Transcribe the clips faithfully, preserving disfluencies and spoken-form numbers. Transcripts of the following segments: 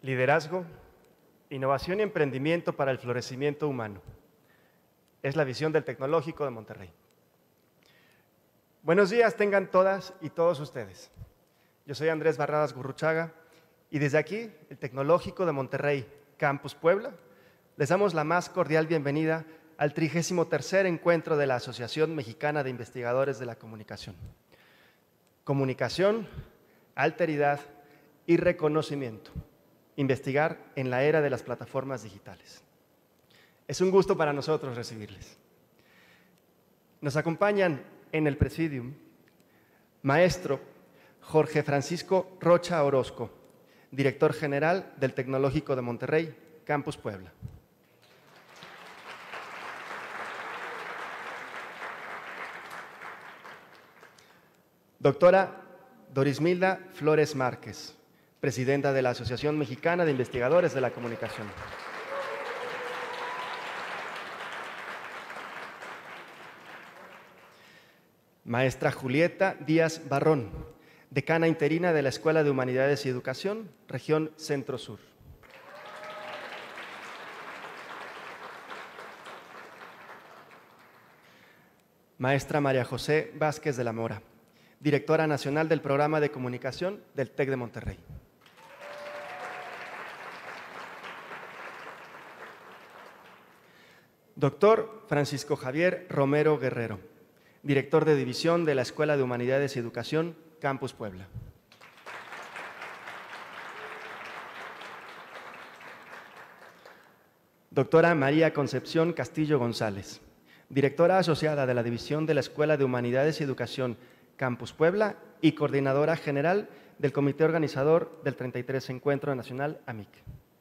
Liderazgo, innovación y emprendimiento para el florecimiento humano. Es la visión del Tecnológico de Monterrey. Buenos días tengan todas y todos ustedes. Yo soy Andrés Barradas Gurruchaga y desde aquí, el Tecnológico de Monterrey, Campus Puebla, les damos la más cordial bienvenida al trigésimo tercer encuentro de la Asociación Mexicana de Investigadores de la Comunicación. Comunicación, alteridad y reconocimiento. Investigar en la era de las plataformas digitales. Es un gusto para nosotros recibirles. Nos acompañan en el Presidium maestro Jorge Francisco Rocha Orozco, director general del Tecnológico de Monterrey, Campus Puebla. Doctora Dorismilda Flores Márquez, presidenta de la Asociación Mexicana de Investigadores de la Comunicación. Maestra Julieta Díaz Barrón, decana interina de la Escuela de Humanidades y Educación, Región Centro-Sur. Maestra María José Vázquez de la Mora, directora nacional del Programa de Comunicación del TEC de Monterrey. Doctor Francisco Javier Romero Guerrero, director de División de la Escuela de Humanidades y Educación, Campus Puebla. Doctora María Concepción Castillo González, directora asociada de la División de la Escuela de Humanidades y Educación, Campus Puebla y coordinadora general del Comité Organizador del treinta y tres Encuentro Nacional A M I C.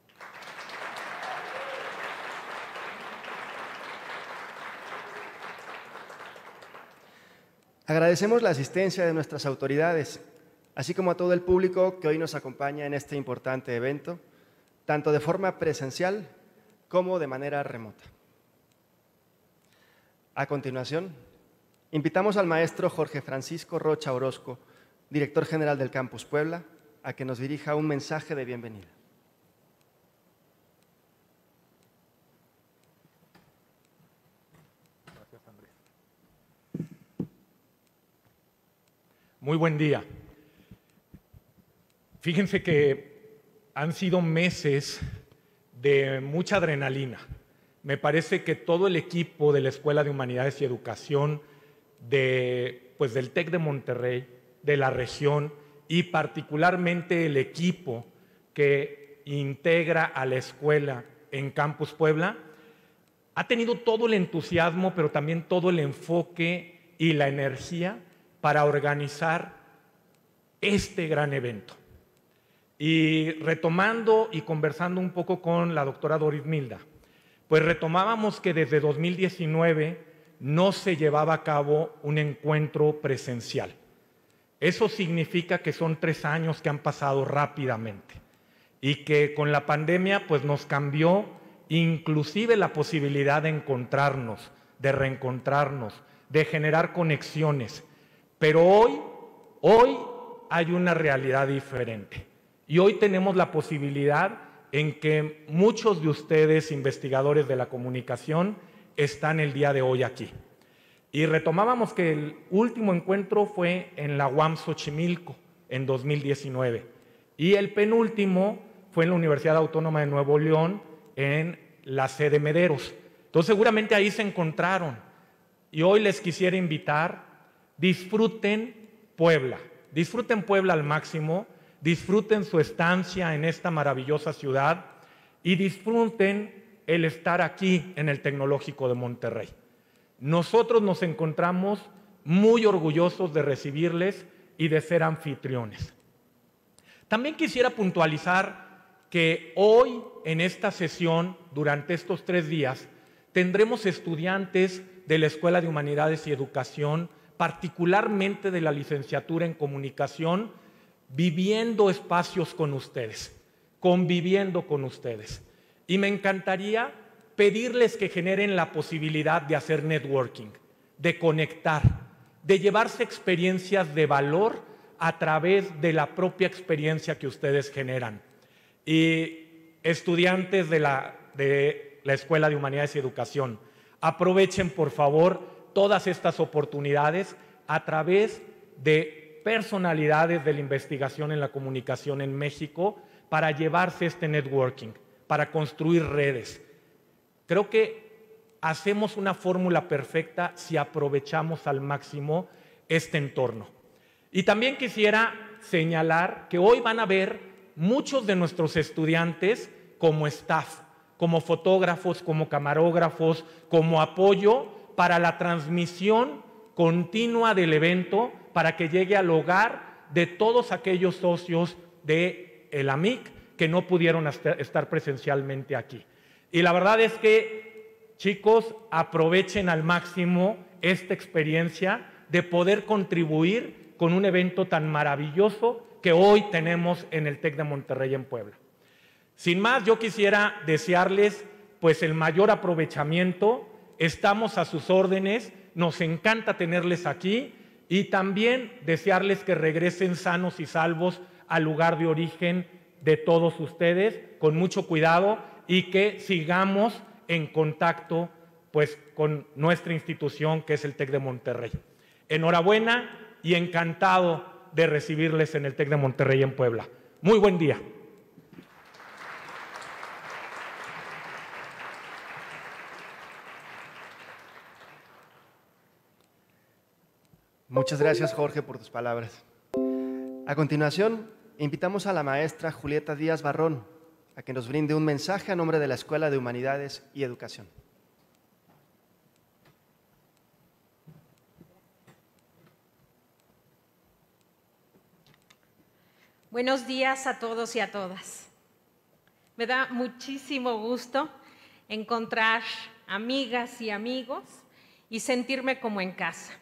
Agradecemos la asistencia de nuestras autoridades, así como a todo el público que hoy nos acompaña en este importante evento, tanto de forma presencial como de manera remota. A continuación, invitamos al maestro Jorge Francisco Rocha Orozco, director general del Campus Puebla, a que nos dirija un mensaje de bienvenida. Gracias, Andrés. Muy buen día. Fíjense que han sido meses de mucha adrenalina. Me parece que todo el equipo de la Escuela de Humanidades y Educación de, pues del TEC de Monterrey, de la región y particularmente el equipo que integra a la escuela en Campus Puebla, ha tenido todo el entusiasmo, pero también todo el enfoque y la energía para organizar este gran evento. Y retomando y conversando un poco con la doctora Dorismilda, pues retomábamos que desde dos mil diecinueve no se llevaba a cabo un encuentro presencial. Eso significa que son tres años que han pasado rápidamente y que con la pandemia pues nos cambió inclusive la posibilidad de encontrarnos, de reencontrarnos, de generar conexiones. Pero hoy, hoy hay una realidad diferente y hoy tenemos la posibilidad en que muchos de ustedes, investigadores de la comunicación, están el día de hoy aquí. Y retomábamos que el último encuentro fue en la U A M Xochimilco en dos mil diecinueve y el penúltimo fue en la Universidad Autónoma de Nuevo León en la sede Mederos. Entonces seguramente ahí se encontraron y hoy les quisiera invitar, disfruten Puebla, disfruten Puebla al máximo, disfruten su estancia en esta maravillosa ciudad y disfruten el estar aquí en el Tecnológico de Monterrey. Nosotros nos encontramos muy orgullosos de recibirles y de ser anfitriones. También quisiera puntualizar que hoy en esta sesión, durante estos tres días, tendremos estudiantes de la Escuela de Humanidades y Educación, particularmente de la licenciatura en Comunicación, viviendo espacios con ustedes, conviviendo con ustedes. Y me encantaría pedirles que generen la posibilidad de hacer networking, de conectar, de llevarse experiencias de valor a través de la propia experiencia que ustedes generan. Y estudiantes de la, de la Escuela de Humanidades y Educación, aprovechen por favor todas estas oportunidades a través de personalidades de la investigación en la comunicación en México para llevarse este networking, para construir redes. Creo que hacemos una fórmula perfecta si aprovechamos al máximo este entorno. Y también quisiera señalar que hoy van a ver muchos de nuestros estudiantes como staff, como fotógrafos, como camarógrafos, como apoyo para la transmisión continua del evento, para que llegue al hogar de todos aquellos socios del A M I C que no pudieron estar presencialmente aquí. Y la verdad es que, chicos, aprovechen al máximo esta experiencia de poder contribuir con un evento tan maravilloso que hoy tenemos en el TEC de Monterrey en Puebla. Sin más, yo quisiera desearles pues el mayor aprovechamiento. Estamos a sus órdenes, nos encanta tenerles aquí y también desearles que regresen sanos y salvos al lugar de origen de todos ustedes, con mucho cuidado, y que sigamos en contacto pues, con nuestra institución que es el TEC de Monterrey. Enhorabuena y encantado de recibirles en el TEC de Monterrey en Puebla. Muy buen día. Muchas gracias, Jorge, por tus palabras. A continuación, invitamos a la maestra Julieta Díaz Barrón a que nos brinde un mensaje a nombre de la Escuela de Humanidades y Educación. Buenos días a todos y a todas. Me da muchísimo gusto encontrar amigas y amigos y sentirme como en casa.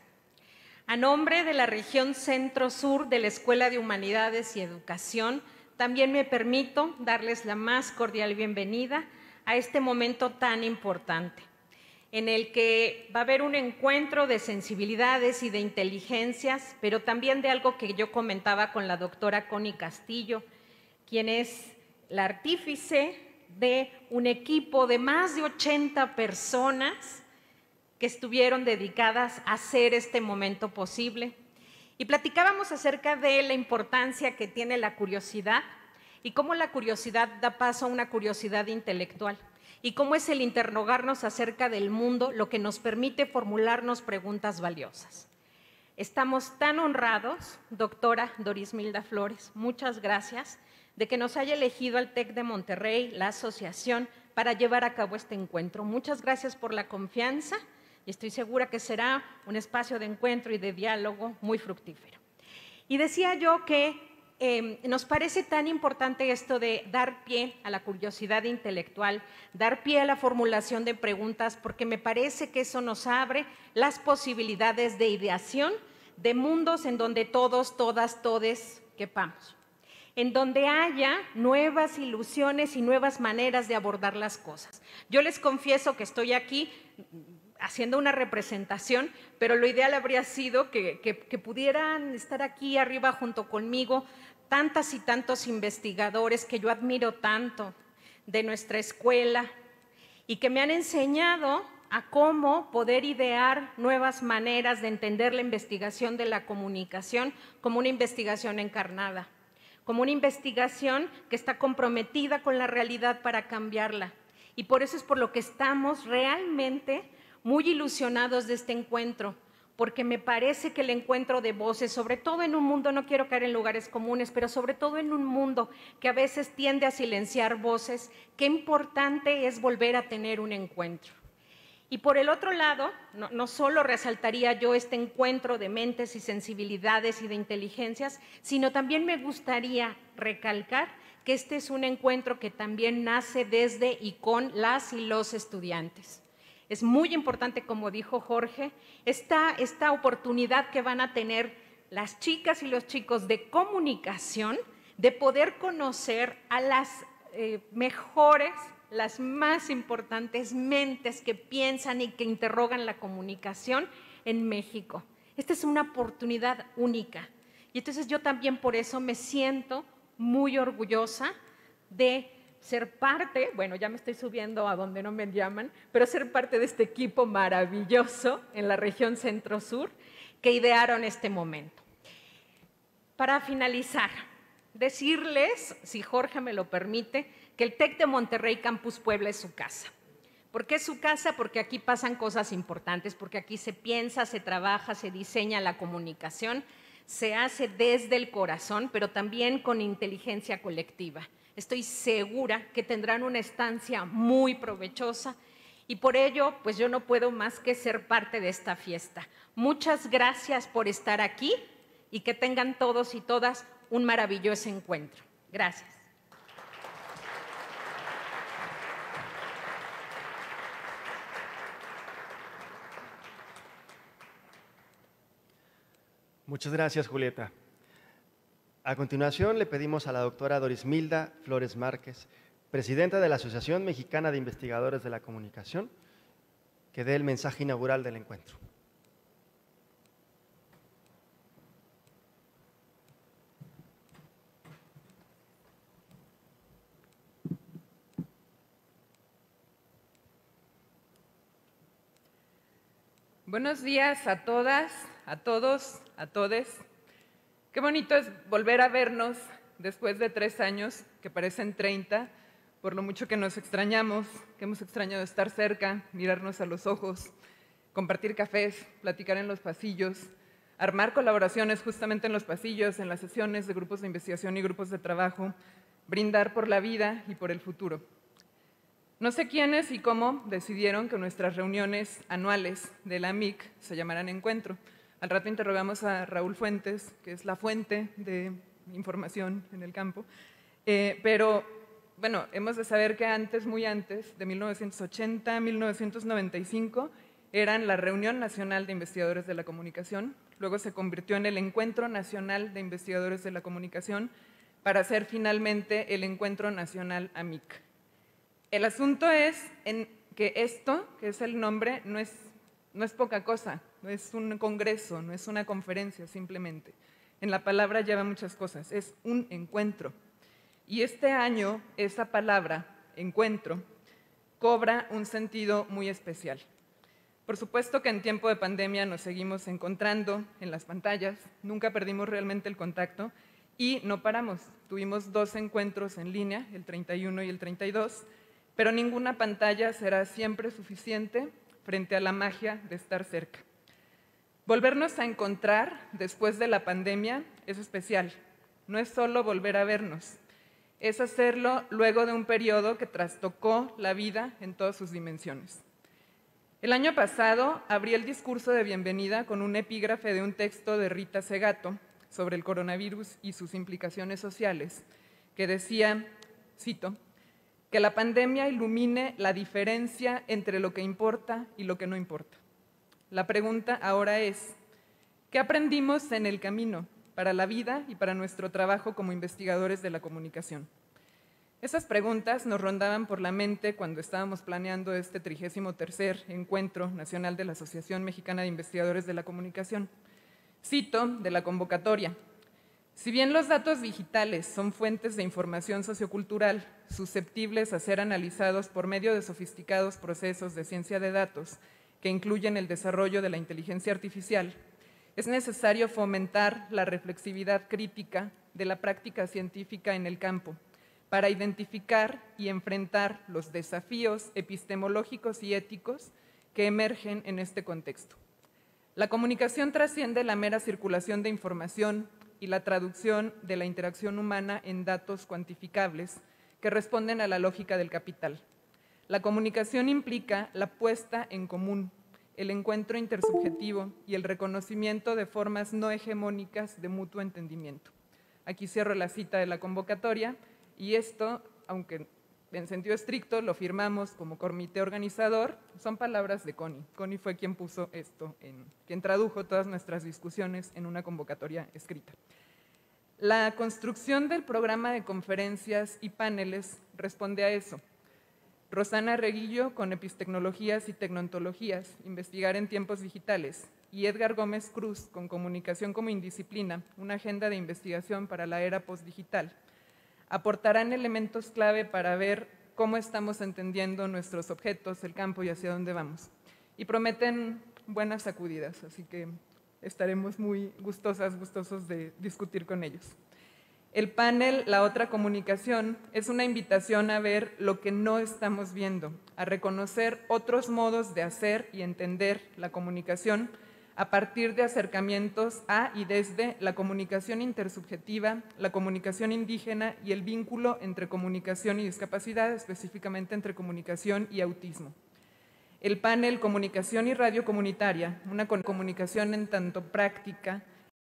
A nombre de la región Centro-Sur de la Escuela de Humanidades y Educación, también me permito darles la más cordial bienvenida a este momento tan importante, en el que va a haber un encuentro de sensibilidades y de inteligencias, pero también de algo que yo comentaba con la doctora Connie Castillo, quien es la artífice de un equipo de más de ochenta personas que estuvieron dedicadas a hacer este momento posible. Y platicábamos acerca de la importancia que tiene la curiosidad y cómo la curiosidad da paso a una curiosidad intelectual y cómo es el interrogarnos acerca del mundo lo que nos permite formularnos preguntas valiosas. Estamos tan honrados, doctora Dorismilda Flores, muchas gracias, de que nos haya elegido al TEC de Monterrey, la asociación, para llevar a cabo este encuentro. Muchas gracias por la confianza y estoy segura que será un espacio de encuentro y de diálogo muy fructífero. Y decía yo que eh, nos parece tan importante esto de dar pie a la curiosidad intelectual, dar pie a la formulación de preguntas, porque me parece que eso nos abre las posibilidades de ideación de mundos en donde todos, todas, todes quepamos, en donde haya nuevas ilusiones y nuevas maneras de abordar las cosas. Yo les confieso que estoy aquí haciendo una representación, pero lo ideal habría sido que, que, que pudieran estar aquí arriba junto conmigo tantas y tantos investigadores que yo admiro tanto de nuestra escuela y que me han enseñado a cómo poder idear nuevas maneras de entender la investigación de la comunicación como una investigación encarnada, como una investigación que está comprometida con la realidad para cambiarla. Y por eso es por lo que estamos realmente muy ilusionados de este encuentro, porque me parece que el encuentro de voces, sobre todo en un mundo, no quiero caer en lugares comunes, pero sobre todo en un mundo que a veces tiende a silenciar voces, qué importante es volver a tener un encuentro. Y por el otro lado, no, no solo resaltaría yo este encuentro de mentes y sensibilidades y de inteligencias, sino también me gustaría recalcar que este es un encuentro que también nace desde y con las y los estudiantes. Es muy importante, como dijo Jorge, esta, esta oportunidad que van a tener las chicas y los chicos de comunicación, de poder conocer a las eh, mejores, las más importantes mentes que piensan y que interrogan la comunicación en México. Esta es una oportunidad única. Y entonces yo también por eso me siento muy orgullosa de ser parte, bueno, ya me estoy subiendo a donde no me llaman, pero ser parte de este equipo maravilloso en la región Centro-Sur que idearon este momento. Para finalizar, decirles, si Jorge me lo permite, que el TEC de Monterrey Campus Puebla es su casa. ¿Por qué es su casa? Porque aquí pasan cosas importantes, porque aquí se piensa, se trabaja, se diseña la comunicación, se hace desde el corazón, pero también con inteligencia colectiva. Estoy segura que tendrán una estancia muy provechosa y por ello, pues yo no puedo más que ser parte de esta fiesta. Muchas gracias por estar aquí y que tengan todos y todas un maravilloso encuentro. Gracias. Muchas gracias, Julieta. A continuación, le pedimos a la doctora Dorismilda Flores Márquez, presidenta de la Asociación Mexicana de Investigadores de la Comunicación, que dé el mensaje inaugural del encuentro. Buenos días a todas, a todos, a todes. Qué bonito es volver a vernos después de tres años, que parecen treinta, por lo mucho que nos extrañamos, que hemos extrañado estar cerca, mirarnos a los ojos, compartir cafés, platicar en los pasillos, armar colaboraciones justamente en los pasillos, en las sesiones de grupos de investigación y grupos de trabajo, brindar por la vida y por el futuro. No sé quiénes y cómo decidieron que nuestras reuniones anuales de la M I C se llamaran Encuentro. Al rato interrogamos a Raúl Fuentes, que es la fuente de información en el campo, eh, pero bueno, hemos de saber que antes, muy antes, de mil novecientos ochenta a mil novecientos noventa y cinco, eran la Reunión Nacional de Investigadores de la Comunicación, luego se convirtió en el Encuentro Nacional de Investigadores de la Comunicación, para ser finalmente el Encuentro Nacional A M I C. El asunto es en que esto, que es el nombre, no es, no es poca cosa, no es un congreso, no es una conferencia simplemente. En la palabra lleva muchas cosas, es un encuentro. Y este año esa palabra, encuentro, cobra un sentido muy especial. Por supuesto que en tiempo de pandemia nos seguimos encontrando en las pantallas, nunca perdimos realmente el contacto y no paramos. Tuvimos dos encuentros en línea, el treinta y uno y el treinta y dos, pero ninguna pantalla será siempre suficiente frente a la magia de estar cerca. Volvernos a encontrar después de la pandemia es especial. No es solo volver a vernos, es hacerlo luego de un periodo que trastocó la vida en todas sus dimensiones. El año pasado abrí el discurso de bienvenida con un epígrafe de un texto de Rita Segato sobre el coronavirus y sus implicaciones sociales, que decía, cito, que la pandemia ilumine la diferencia entre lo que importa y lo que no importa. La pregunta ahora es, ¿qué aprendimos en el camino para la vida y para nuestro trabajo como investigadores de la comunicación? Esas preguntas nos rondaban por la mente cuando estábamos planeando este trigésimo tercer Encuentro Nacional de la Asociación Mexicana de Investigadores de la Comunicación. Cito de la convocatoria. Si bien los datos digitales son fuentes de información sociocultural susceptibles a ser analizados por medio de sofisticados procesos de ciencia de datos que incluyen el desarrollo de la inteligencia artificial, es necesario fomentar la reflexividad crítica de la práctica científica en el campo para identificar y enfrentar los desafíos epistemológicos y éticos que emergen en este contexto. La comunicación trasciende la mera circulación de información y la traducción de la interacción humana en datos cuantificables que responden a la lógica del capital. La comunicación implica la puesta en común, el encuentro intersubjetivo y el reconocimiento de formas no hegemónicas de mutuo entendimiento. Aquí cierro la cita de la convocatoria y esto, aunque en sentido estricto lo firmamos como comité organizador, son palabras de Connie. Connie fue quien puso esto, en, quien tradujo todas nuestras discusiones en una convocatoria escrita. La construcción del programa de conferencias y paneles responde a eso. Rosana Reguillo con Epistecnologías y Tecnontologías, Investigar en Tiempos Digitales, y Edgar Gómez Cruz con Comunicación como Indisciplina, una agenda de investigación para la era postdigital, aportarán elementos clave para ver cómo estamos entendiendo nuestros objetos, el campo y hacia dónde vamos. Y prometen buenas sacudidas, así que estaremos muy gustosas, gustosos de discutir con ellos. El panel La Otra Comunicación es una invitación a ver lo que no estamos viendo, a reconocer otros modos de hacer y entender la comunicación a partir de acercamientos a y desde la comunicación intersubjetiva, la comunicación indígena y el vínculo entre comunicación y discapacidad, específicamente entre comunicación y autismo. El panel Comunicación y Radio Comunitaria, una comunicación en tanto práctica,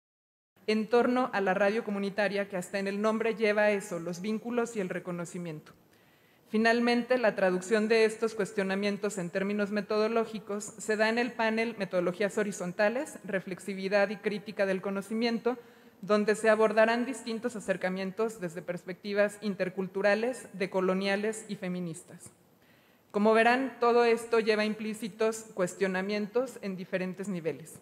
en torno a la radio comunitaria, que hasta en el nombre lleva eso, los vínculos y el reconocimiento. Finalmente, la traducción de estos cuestionamientos en términos metodológicos se da en el panel Metodologías Horizontales, Reflexividad y Crítica del Conocimiento, donde se abordarán distintos acercamientos desde perspectivas interculturales, decoloniales y feministas. Como verán, todo esto lleva implícitos cuestionamientos en diferentes niveles.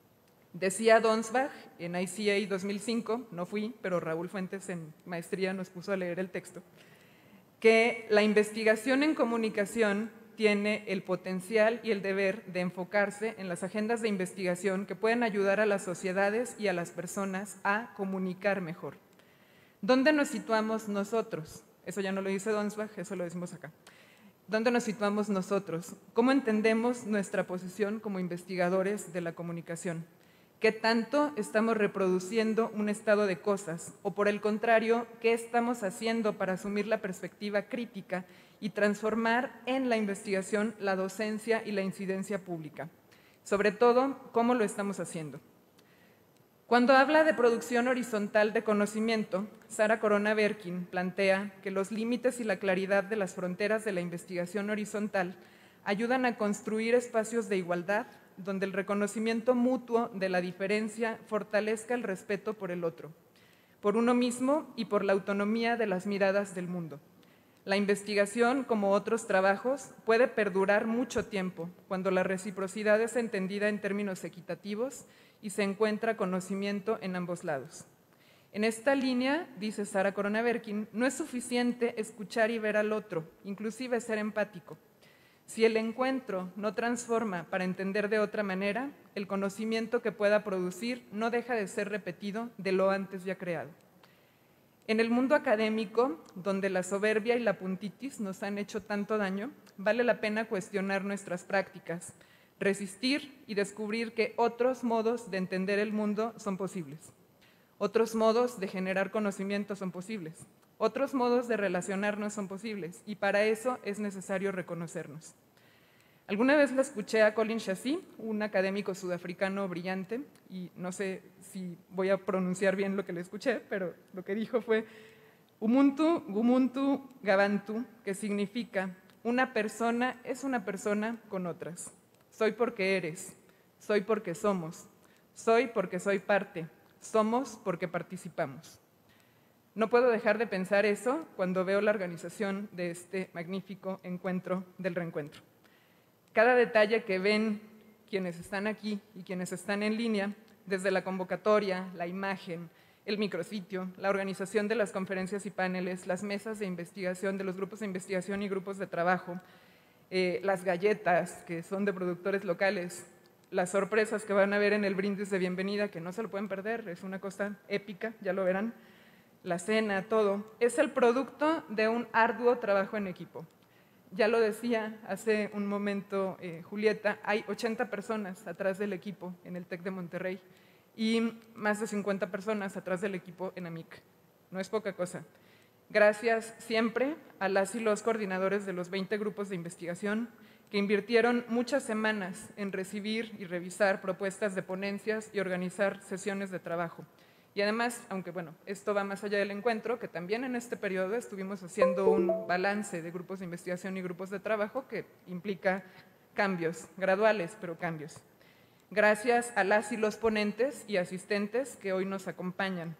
Decía Donsbach en I C A dos mil cinco, no fui, pero Raúl Fuentes en maestría nos puso a leer el texto, que la investigación en comunicación tiene el potencial y el deber de enfocarse en las agendas de investigación que pueden ayudar a las sociedades y a las personas a comunicar mejor. ¿Dónde nos situamos nosotros? Eso ya no lo dice Donsbach, eso lo decimos acá. ¿Dónde nos situamos nosotros? ¿Cómo entendemos nuestra posición como investigadores de la comunicación? ¿Qué tanto estamos reproduciendo un estado de cosas? O por el contrario, ¿qué estamos haciendo para asumir la perspectiva crítica y transformar en la investigación la docencia y la incidencia pública? Sobre todo, ¿cómo lo estamos haciendo? Cuando habla de producción horizontal de conocimiento, Sara Corona Berkin plantea que los límites y la claridad de las fronteras de la investigación horizontal ayudan a construir espacios de igualdad donde el reconocimiento mutuo de la diferencia fortalezca el respeto por el otro, por uno mismo y por la autonomía de las miradas del mundo. La investigación, como otros trabajos, puede perdurar mucho tiempo cuando la reciprocidad es entendida en términos equitativos y se encuentra conocimiento en ambos lados. En esta línea, dice Sara Corona Berkin, no es suficiente escuchar y ver al otro, inclusive ser empático. Si el encuentro no transforma para entender de otra manera, el conocimiento que pueda producir no deja de ser repetido de lo antes ya creado. En el mundo académico, donde la soberbia y la puntitis nos han hecho tanto daño, vale la pena cuestionar nuestras prácticas, resistir y descubrir que otros modos de entender el mundo son posibles. Otros modos de generar conocimiento son posibles. Otros modos de relacionarnos son posibles y para eso es necesario reconocernos. Alguna vez la escuché a Colin Chassis, un académico sudafricano brillante, y no sé si voy a pronunciar bien lo que le escuché, pero lo que dijo fue Ubuntu, Gumuntu, Gabantu, que significa una persona es una persona con otras. Soy porque eres, soy porque somos, soy porque soy parte, somos porque participamos. No puedo dejar de pensar eso cuando veo la organización de este magnífico encuentro del reencuentro. Cada detalle que ven quienes están aquí y quienes están en línea, desde la convocatoria, la imagen, el micrositio, la organización de las conferencias y paneles, las mesas de investigación de los grupos de investigación y grupos de trabajo, eh, las galletas que son de productores locales, las sorpresas que van a ver en el brindis de bienvenida, que no se lo pueden perder, es una cosa épica, ya lo verán, la cena, todo, es el producto de un arduo trabajo en equipo. Ya lo decía hace un momento eh, Julieta, hay ochenta personas atrás del equipo en el TEC de Monterrey y más de cincuenta personas atrás del equipo en AMIC. No es poca cosa. Gracias siempre a las y los coordinadores de los veinte grupos de investigación que invirtieron muchas semanas en recibir y revisar propuestas de ponencias y organizar sesiones de trabajo. Y además, aunque bueno, esto va más allá del encuentro, que también en este periodo estuvimos haciendo un balance de grupos de investigación y grupos de trabajo que implica cambios, graduales, pero cambios. Gracias a las y los ponentes y asistentes que hoy nos acompañan.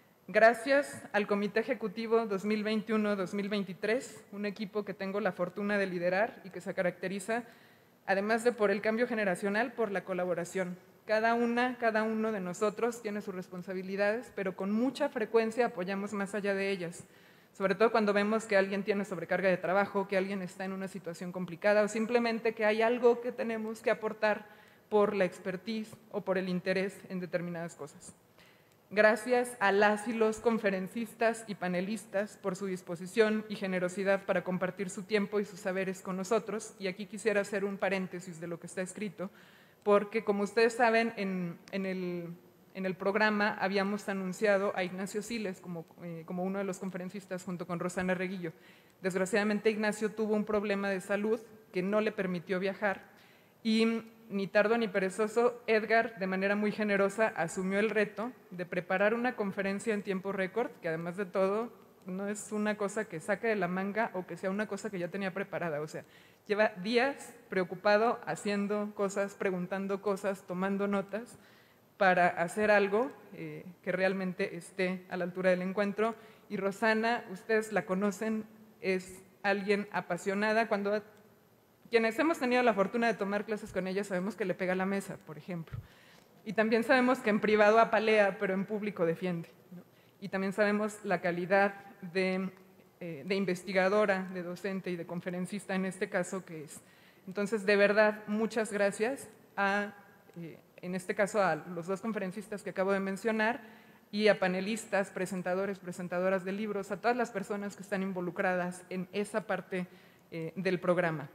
Gracias al Comité Ejecutivo dos mil veintiuno dos mil veintitrés, un equipo que tengo la fortuna de liderar y que se caracteriza, además de por el cambio generacional, por la colaboración. Cada una, cada uno de nosotros tiene sus responsabilidades, pero con mucha frecuencia apoyamos más allá de ellas. sobre todo cuando vemos que alguien tiene sobrecarga de trabajo, que alguien está en una situación complicada o simplemente que hay algo que tenemos que aportar por la expertise o por el interés en determinadas cosas. Gracias a las y los conferencistas y panelistas por su disposición y generosidad para compartir su tiempo y sus saberes con nosotros. Y aquí quisiera hacer un paréntesis de lo que está escrito, porque como ustedes saben, en, en, el, en el programa habíamos anunciado a Ignacio Siles como, eh, como uno de los conferencistas junto con Rosana Reguillo. Desgraciadamente Ignacio tuvo un problema de salud que no le permitió viajar y ni tardo ni perezoso, Edgar, de manera muy generosa, asumió el reto de preparar una conferencia en tiempo récord, que además de todo no es una cosa que saque de la manga o que sea una cosa que ya tenía preparada. O sea, lleva días preocupado haciendo cosas, preguntando cosas, tomando notas para hacer algo eh, que realmente esté a la altura del encuentro. Y Rosana, ustedes la conocen, es alguien apasionada. Cuando quienes hemos tenido la fortuna de tomar clases con ella sabemos que le pega a la mesa, por ejemplo. Y también sabemos que en privado apalea, pero en público defiende, ¿no? Y también sabemos la calidad de, eh, de investigadora, de docente y de conferencista en este caso que es. Entonces, de verdad, muchas gracias a, eh, en este caso, a los dos conferencistas que acabo de mencionar y a panelistas, presentadores, presentadoras de libros, a todas las personas que están involucradas en esa parte eh, del programa.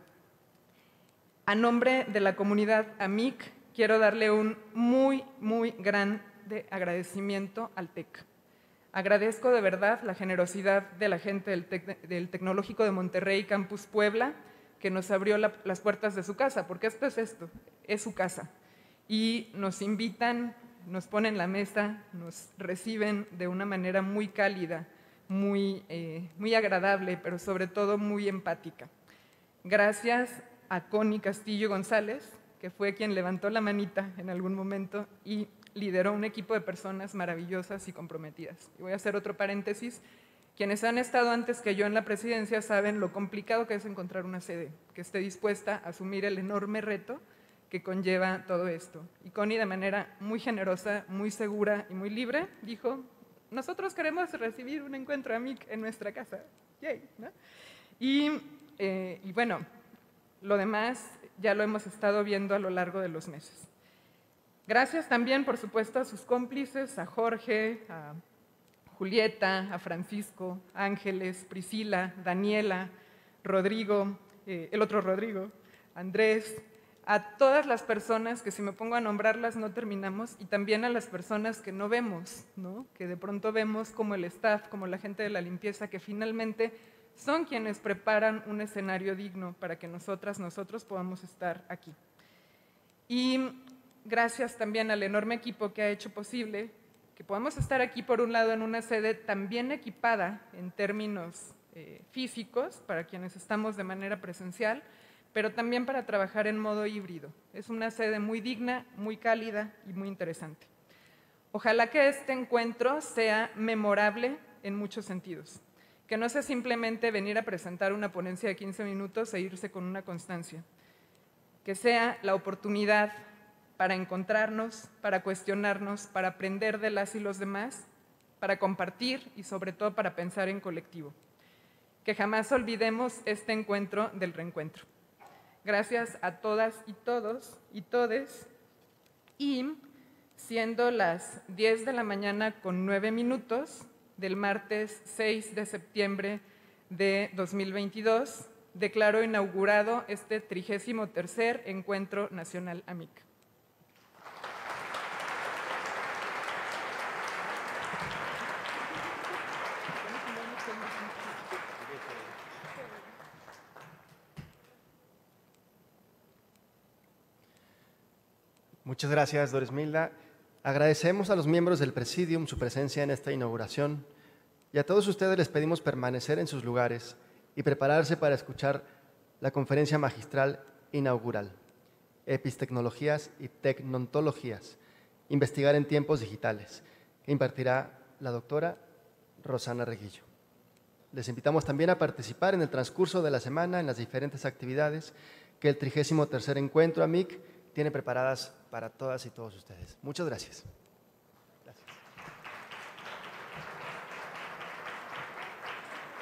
A nombre de la comunidad A M I C, quiero darle un muy, muy grande agradecimiento al TEC. Agradezco de verdad la generosidad de la gente del, Tec del Tecnológico de Monterrey, Campus Puebla, que nos abrió la, las puertas de su casa, porque esto es esto, es su casa. Y nos invitan, nos ponen la mesa, nos reciben de una manera muy cálida, muy, eh, muy agradable, pero sobre todo muy empática. Gracias a Connie Castillo González, que fue quien levantó la manita en algún momento y lideró un equipo de personas maravillosas y comprometidas. Y voy a hacer otro paréntesis. Quienes han estado antes que yo en la presidencia saben lo complicado que es encontrar una sede que esté dispuesta a asumir el enorme reto que conlleva todo esto. Y Connie, de manera muy generosa, muy segura y muy libre, dijo, nosotros queremos recibir un encuentro A M I C en nuestra casa. Yay, ¿no? Y, eh, y bueno, lo demás ya lo hemos estado viendo a lo largo de los meses. Gracias también, por supuesto, a sus cómplices, a Jorge, a Julieta, a Francisco, a Ángeles, Priscila, Daniela, Rodrigo, eh, el otro Rodrigo, Andrés, a todas las personas que si me pongo a nombrarlas no terminamos, y también a las personas que no vemos, ¿no? Que de pronto vemos como el staff, como la gente de la limpieza, que finalmente son quienes preparan un escenario digno para que nosotras, nosotros podamos estar aquí. Y gracias también al enorme equipo que ha hecho posible que podamos estar aquí, por un lado, en una sede tan bien equipada en términos eh, físicos, para quienes estamos de manera presencial, pero también para trabajar en modo híbrido. Es una sede muy digna, muy cálida y muy interesante. Ojalá que este encuentro sea memorable en muchos sentidos. Que no sea simplemente venir a presentar una ponencia de quince minutos e irse con una constancia. Que sea la oportunidad para encontrarnos, para cuestionarnos, para aprender de las y los demás, para compartir y sobre todo para pensar en colectivo. Que jamás olvidemos este encuentro del reencuentro. Gracias a todas y todos y todes. Y siendo las diez de la mañana con nueve minutos, del martes seis de septiembre de dos mil veintidós, declaro inaugurado este trigésimo tercer Encuentro Nacional A M I C. Muchas gracias, Dorismilda. Agradecemos a los miembros del Presidium su presencia en esta inauguración y a todos ustedes les pedimos permanecer en sus lugares y prepararse para escuchar la conferencia magistral inaugural, Epistecnologías y Tecnontologías, investigar en tiempos digitales, que impartirá la doctora Rosana Reguillo. Les invitamos también a participar en el transcurso de la semana en las diferentes actividades que el trigésimo tercer Encuentro A M I C tiene preparadas para todas y todos ustedes. Muchas gracias. Gracias.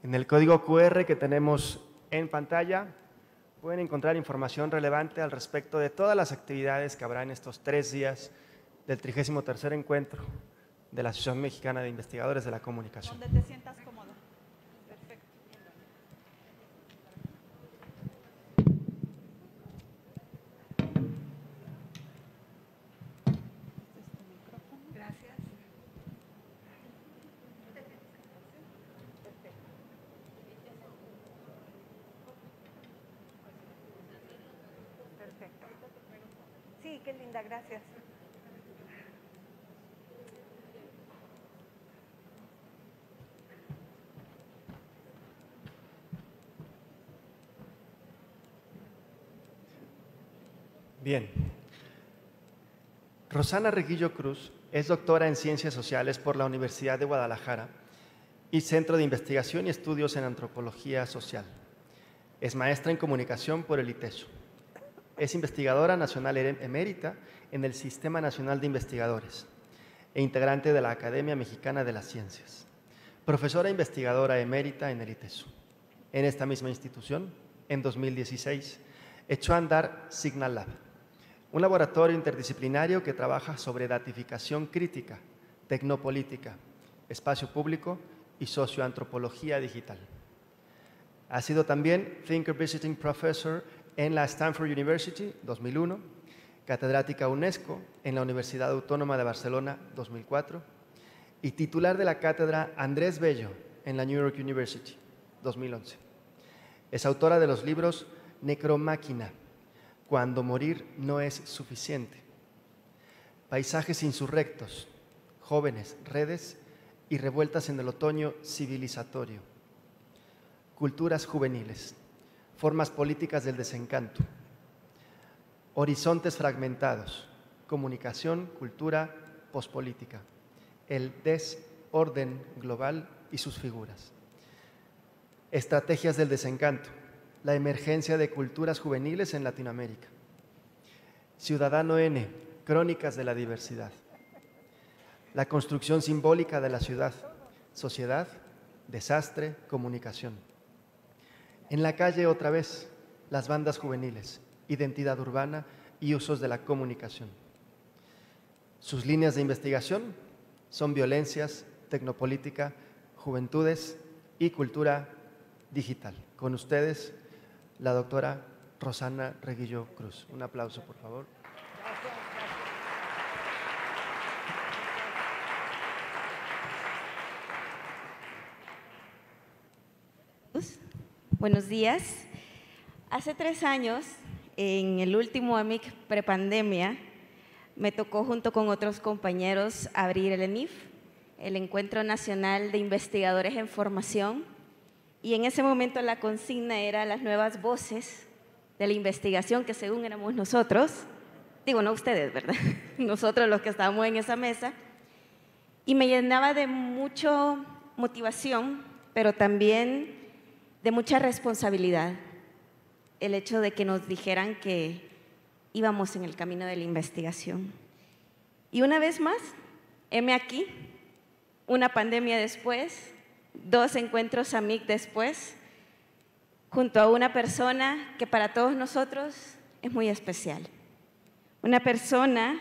En el código cu erre que tenemos en pantalla pueden encontrar información relevante al respecto de todas las actividades que habrá en estos tres días del trigésimo tercer encuentro de la Asociación Mexicana de Investigadores de la Comunicación. Donde te sientas cómodo. Perfecto. Gracias. Perfecto. Sí, qué linda, gracias. Bien. Rosana Reguillo Cruz es doctora en Ciencias Sociales por la Universidad de Guadalajara y Centro de Investigación y Estudios en Antropología Social. Es maestra en Comunicación por el ITESO. Es investigadora nacional emérita en el Sistema Nacional de Investigadores e integrante de la Academia Mexicana de las Ciencias. Profesora investigadora emérita en el ITESO. En esta misma institución, en dos mil dieciséis, echó a andar Signal Lab, un laboratorio interdisciplinario que trabaja sobre datificación crítica, tecnopolítica, espacio público y socioantropología digital. Ha sido también Thinker Visiting Professor en la Stanford University dos mil uno, catedrática UNESCO en la Universidad Autónoma de Barcelona dos mil cuatro y titular de la cátedra Andrés Bello en la New York University dos mil once. Es autora de los libros Necromáquina, Cuando morir no es suficiente, Paisajes insurrectos, Jóvenes, redes y revueltas en el otoño civilizatorio, Culturas juveniles, Formas políticas del desencanto, Horizontes fragmentados, Comunicación, cultura, pospolítica, El desorden global y sus figuras, Estrategias del desencanto, la emergencia de culturas juveniles en Latinoamérica, Ciudadano N, Crónicas de la diversidad, La construcción simbólica de la ciudad, Sociedad, desastre, comunicación. En la calle otra vez, las bandas juveniles, identidad urbana y usos de la comunicación. Sus líneas de investigación son violencias, tecnopolítica, juventudes y cultura digital. Con ustedes, la doctora Rosana Reguillo Cruz. Un aplauso, por favor. Buenos días. Hace tres años, en el último A M I C prepandemia, me tocó junto con otros compañeros abrir el E N I F, el Encuentro Nacional de Investigadores en Formación, y en ese momento la consigna era las nuevas voces de la investigación, que según éramos nosotros, digo, no ustedes, ¿verdad? Nosotros los que estábamos en esa mesa, y me llenaba de mucha motivación, pero también de mucha responsabilidad el hecho de que nos dijeran que íbamos en el camino de la investigación. Y una vez más, heme aquí, una pandemia después, dos encuentros A M I C después, junto a una persona que para todos nosotros es muy especial. Una persona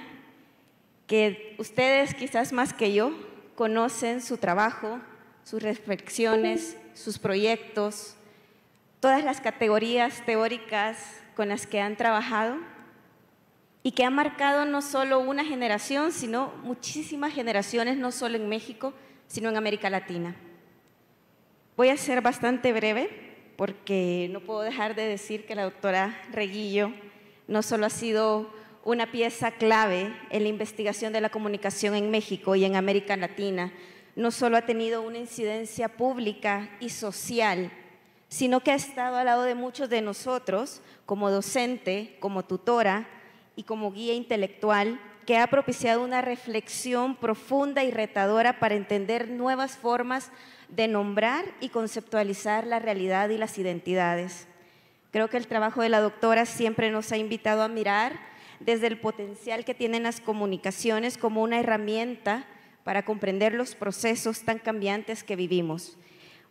que ustedes quizás más que yo conocen su trabajo, sus reflexiones, sus proyectos, todas las categorías teóricas con las que han trabajado y que ha marcado no solo una generación, sino muchísimas generaciones, no solo en México, sino en América Latina. Voy a ser bastante breve porque no puedo dejar de decir que la doctora Reguillo no solo ha sido una pieza clave en la investigación de la comunicación en México y en América Latina, no solo ha tenido una incidencia pública y social, sino que ha estado al lado de muchos de nosotros como docente, como tutora y como guía intelectual, que ha propiciado una reflexión profunda y retadora para entender nuevas formas de nombrar y conceptualizar la realidad y las identidades. Creo que el trabajo de la doctora siempre nos ha invitado a mirar desde el potencial que tienen las comunicaciones como una herramienta para comprender los procesos tan cambiantes que vivimos.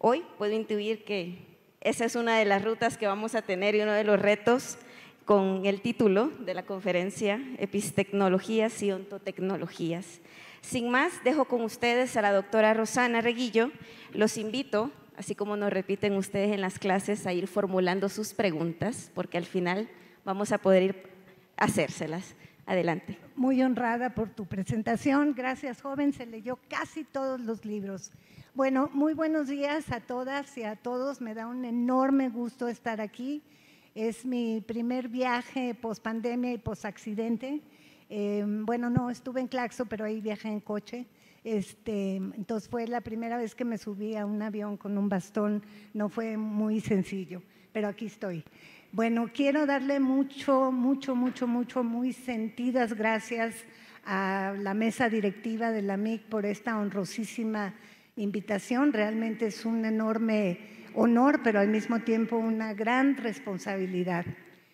Hoy puedo intuir que esa es una de las rutas que vamos a tener y uno de los retos con el título de la conferencia, Epistecnologías y Ontotecnologías. Sin más, dejo con ustedes a la doctora Rosana Reguillo. Los invito, así como nos repiten ustedes en las clases, a ir formulando sus preguntas, porque al final vamos a poder ir a hacérselas. Adelante. Muy honrada por tu presentación. Gracias, joven. Se leyó casi todos los libros. Bueno, muy buenos días a todas y a todos. Me da un enorme gusto estar aquí. Es mi primer viaje pospandemia y posaccidente. Eh, bueno, no, estuve en Claxo, pero ahí viajé en coche. Este, entonces fue la primera vez que me subí a un avión con un bastón. No fue muy sencillo, pero aquí estoy. Bueno, quiero darle mucho, mucho, mucho, mucho, muy sentidas gracias a la mesa directiva de la M I C por esta honrosísima invitación. Realmente es un enorme honor, pero al mismo tiempo una gran responsabilidad.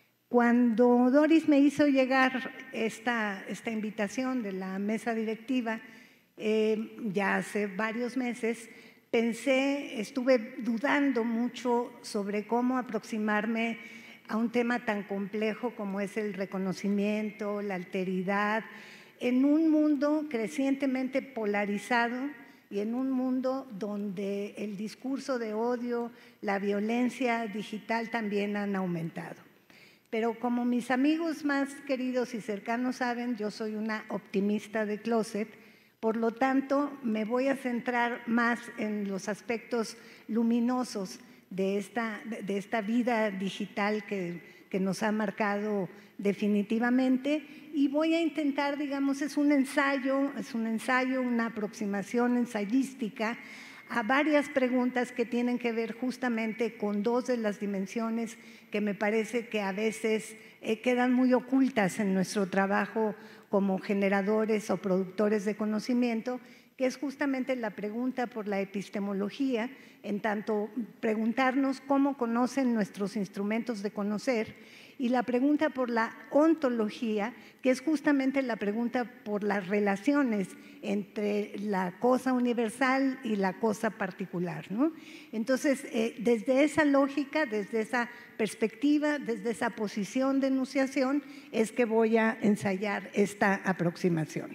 Cuando Doris me hizo llegar esta, esta invitación de la mesa directiva, eh, ya hace varios meses, pensé, estuve dudando mucho sobre cómo aproximarme a un tema tan complejo como es el reconocimiento, la alteridad, en un mundo crecientemente polarizado y en un mundo donde el discurso de odio, la violencia digital también han aumentado. Pero como mis amigos más queridos y cercanos saben, yo soy una optimista de closet, por lo tanto me voy a centrar más en los aspectos luminosos de esta, de esta vida digital que, que nos ha marcado definitivamente, y voy a intentar, digamos, es un ensayo, es un ensayo, una aproximación ensayística a varias preguntas que tienen que ver justamente con dos de las dimensiones que me parece que a veces eh, quedan muy ocultas en nuestro trabajo como generadores o productores de conocimiento, que es justamente la pregunta por la epistemología, en tanto preguntarnos cómo conocen nuestros instrumentos de conocer, y la pregunta por la ontología, que es justamente la pregunta por las relaciones entre la cosa universal y la cosa particular, ¿no? Entonces, eh, desde esa lógica, desde esa perspectiva, desde esa posición de enunciación, es que voy a ensayar esta aproximación.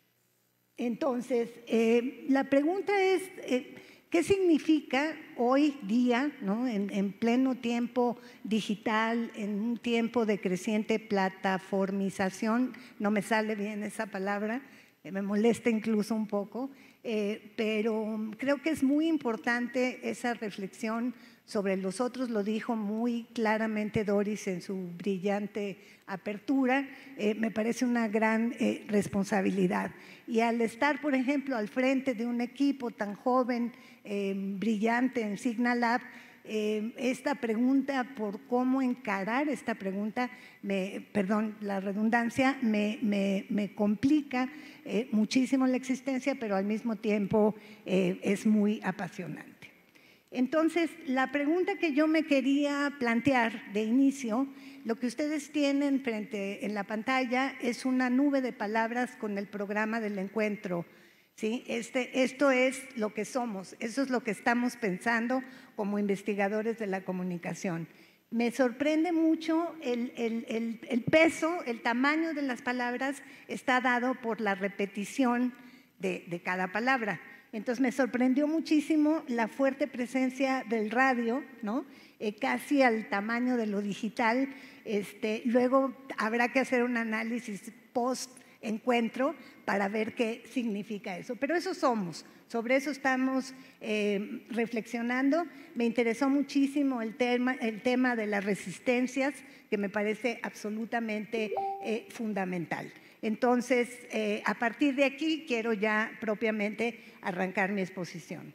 Entonces, eh, la pregunta es, eh, ¿qué significa hoy día, ¿no? en, en pleno tiempo digital, en un tiempo de creciente plataformización? No me sale bien esa palabra, eh, me molesta incluso un poco, eh, pero creo que es muy importante esa reflexión sobre los otros. Lo dijo muy claramente Doris en su brillante apertura. Eh, me parece una gran eh, responsabilidad. Y al estar, por ejemplo, al frente de un equipo tan joven, eh, brillante en Signalab, eh, esta pregunta por cómo encarar esta pregunta, me, perdón, la redundancia, me, me, me complica eh, muchísimo la existencia, pero al mismo tiempo eh, es muy apasionante. Entonces, la pregunta que yo me quería plantear de inicio, lo que ustedes tienen frente en la pantalla es una nube de palabras con el programa del encuentro, ¿sí? Este, esto es lo que somos, eso es lo que estamos pensando como investigadores de la comunicación. Me sorprende mucho el, el, el, el peso, el tamaño de las palabras está dado por la repetición de, de cada palabra. Entonces me sorprendió muchísimo la fuerte presencia del radio, ¿no? Eh, casi al tamaño de lo digital. Este, luego habrá que hacer un análisis post-encuentro para ver qué significa eso. Pero eso somos, sobre eso estamos eh, reflexionando. Me interesó muchísimo el tema, el tema de las resistencias, que me parece absolutamente eh, fundamental. Entonces, eh, a partir de aquí quiero ya propiamente arrancar mi exposición.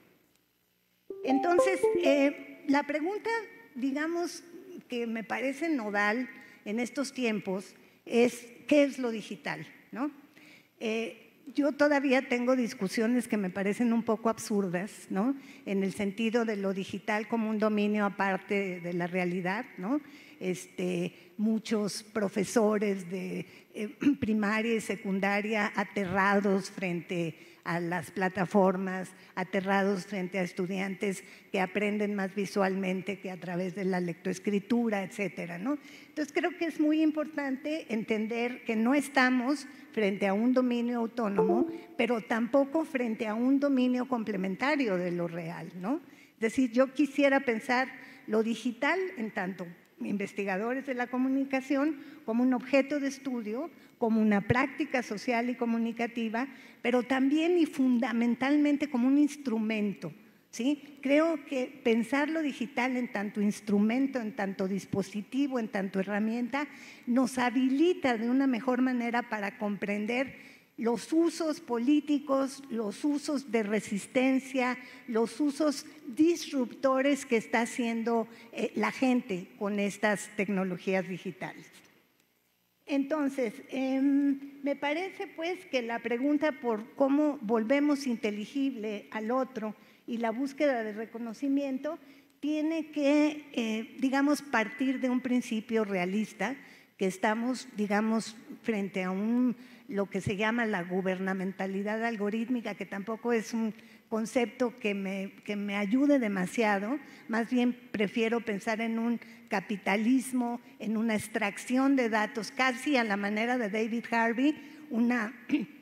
Entonces, eh, la pregunta, digamos, que me parece nodal en estos tiempos es ¿qué es lo digital? ¿No? Eh, yo todavía tengo discusiones que me parecen un poco absurdas, ¿no? En el sentido de lo digital como un dominio aparte de la realidad, ¿no? Este, muchos profesores de eh, primaria y secundaria aterrados frente a las plataformas, aterrados frente a estudiantes que aprenden más visualmente que a través de la lectoescritura, etcétera, ¿no? Entonces creo que es muy importante entender que no estamos frente a un dominio autónomo, pero tampoco frente a un dominio complementario de lo real, ¿no? Es decir, yo quisiera pensar lo digital en tanto investigadores de la comunicación como un objeto de estudio, como una práctica social y comunicativa, pero también y fundamentalmente como un instrumento, ¿sí? Creo que pensar lo digital en tanto instrumento, en tanto dispositivo, en tanto herramienta, nos habilita de una mejor manera para comprender los usos políticos, los usos de resistencia, los usos disruptores que está haciendo eh, la gente con estas tecnologías digitales. Entonces, eh, me parece pues que la pregunta por cómo volvemos inteligible al otro y la búsqueda de reconocimiento tiene que, eh, digamos, partir de un principio realista, que estamos, digamos, frente a un, lo que se llama la gubernamentalidad algorítmica, que tampoco es un concepto que me, que me ayude demasiado, más bien prefiero pensar en un capitalismo, en una extracción de datos, casi a la manera de David Harvey, una,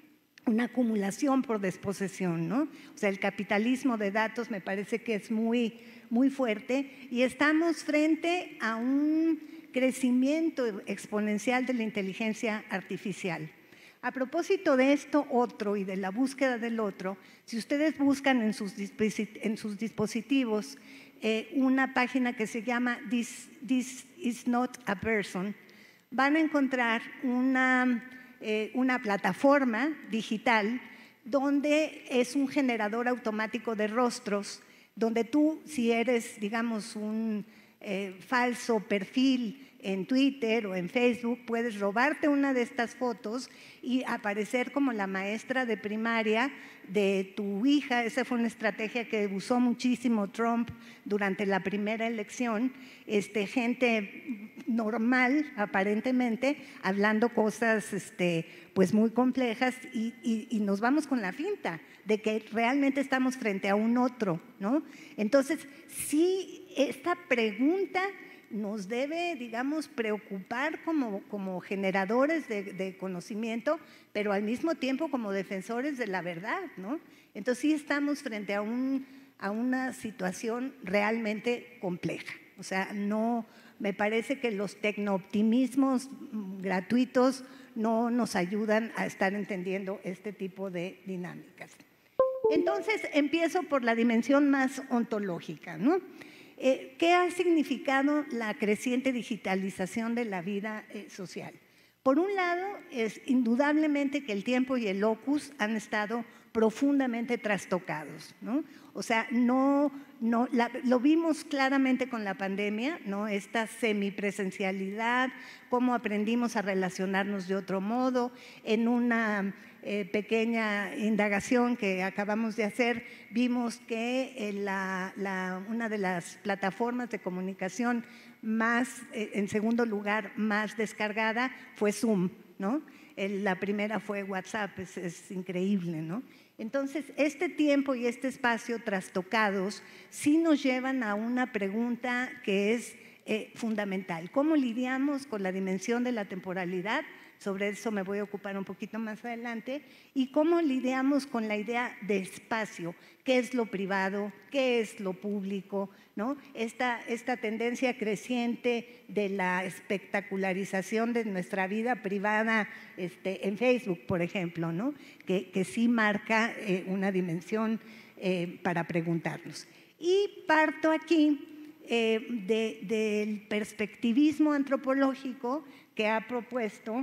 una acumulación por desposesión, ¿no? O sea, el capitalismo de datos me parece que es muy, muy fuerte y estamos frente a un crecimiento exponencial de la inteligencia artificial. A propósito de esto otro y de la búsqueda del otro, si ustedes buscan en sus, en sus dispositivos eh, una página que se llama This, This is not a person, van a encontrar una, eh, una plataforma digital donde es un generador automático de rostros, donde tú, si eres, digamos, un eh, falso perfil en Twitter o en Facebook, puedes robarte una de estas fotos y aparecer como la maestra de primaria de tu hija. Esa fue una estrategia que usó muchísimo Trump durante la primera elección. Este, gente normal, aparentemente, hablando cosas este, pues muy complejas y, y, y nos vamos con la finta de que realmente estamos frente a un otro, ¿no? Entonces, sí, esta pregunta nos debe, digamos, preocupar como, como generadores de, de conocimiento, pero al mismo tiempo como defensores de la verdad, ¿no? Entonces sí estamos frente a, un, a una situación realmente compleja. O sea, no, me parece que los tecnooptimismos gratuitos no nos ayudan a estar entendiendo este tipo de dinámicas. Entonces, empiezo por la dimensión más ontológica, ¿no? Eh, ¿Qué ha significado la creciente digitalización de la vida eh, social? Por un lado, es indudablemente que el tiempo y el locus han estado profundamente trastocados, ¿no? O sea, no, no, la, lo vimos claramente con la pandemia, ¿no? Esta semipresencialidad, cómo aprendimos a relacionarnos de otro modo, en una eh, pequeña indagación que acabamos de hacer, vimos que eh, la, la, una de las plataformas de comunicación más, eh, en segundo lugar, más descargada fue Zoom, ¿no? El, la primera fue WhatsApp, es, es increíble, ¿no? Entonces, este tiempo y este espacio trastocados sí nos llevan a una pregunta que es eh, fundamental. ¿Cómo lidiamos con la dimensión de la temporalidad? Sobre eso me voy a ocupar un poquito más adelante. ¿Y cómo lidiamos con la idea de espacio? ¿Qué es lo privado? ¿Qué es lo público? ¿No? Esta, esta tendencia creciente de la espectacularización de nuestra vida privada este, en Facebook, por ejemplo, ¿no? que, que sí marca eh, una dimensión eh, para preguntarnos. Y parto aquí eh, de, del perspectivismo antropológico que ha propuesto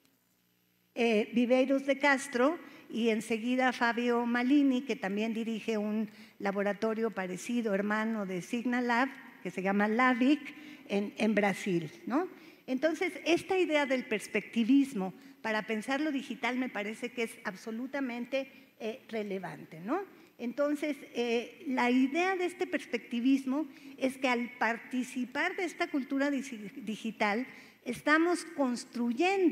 Eh, Viveiros de Castro y enseguida Fabio Malini, que también dirige un laboratorio parecido, hermano de Signalab, que se llama LAVIC, en, en Brasil, ¿no? Entonces, esta idea del perspectivismo para pensar lo digital me parece que es absolutamente eh, relevante, ¿no? Entonces, eh, la idea de este perspectivismo es que al participar de esta cultura digital estamos construyendo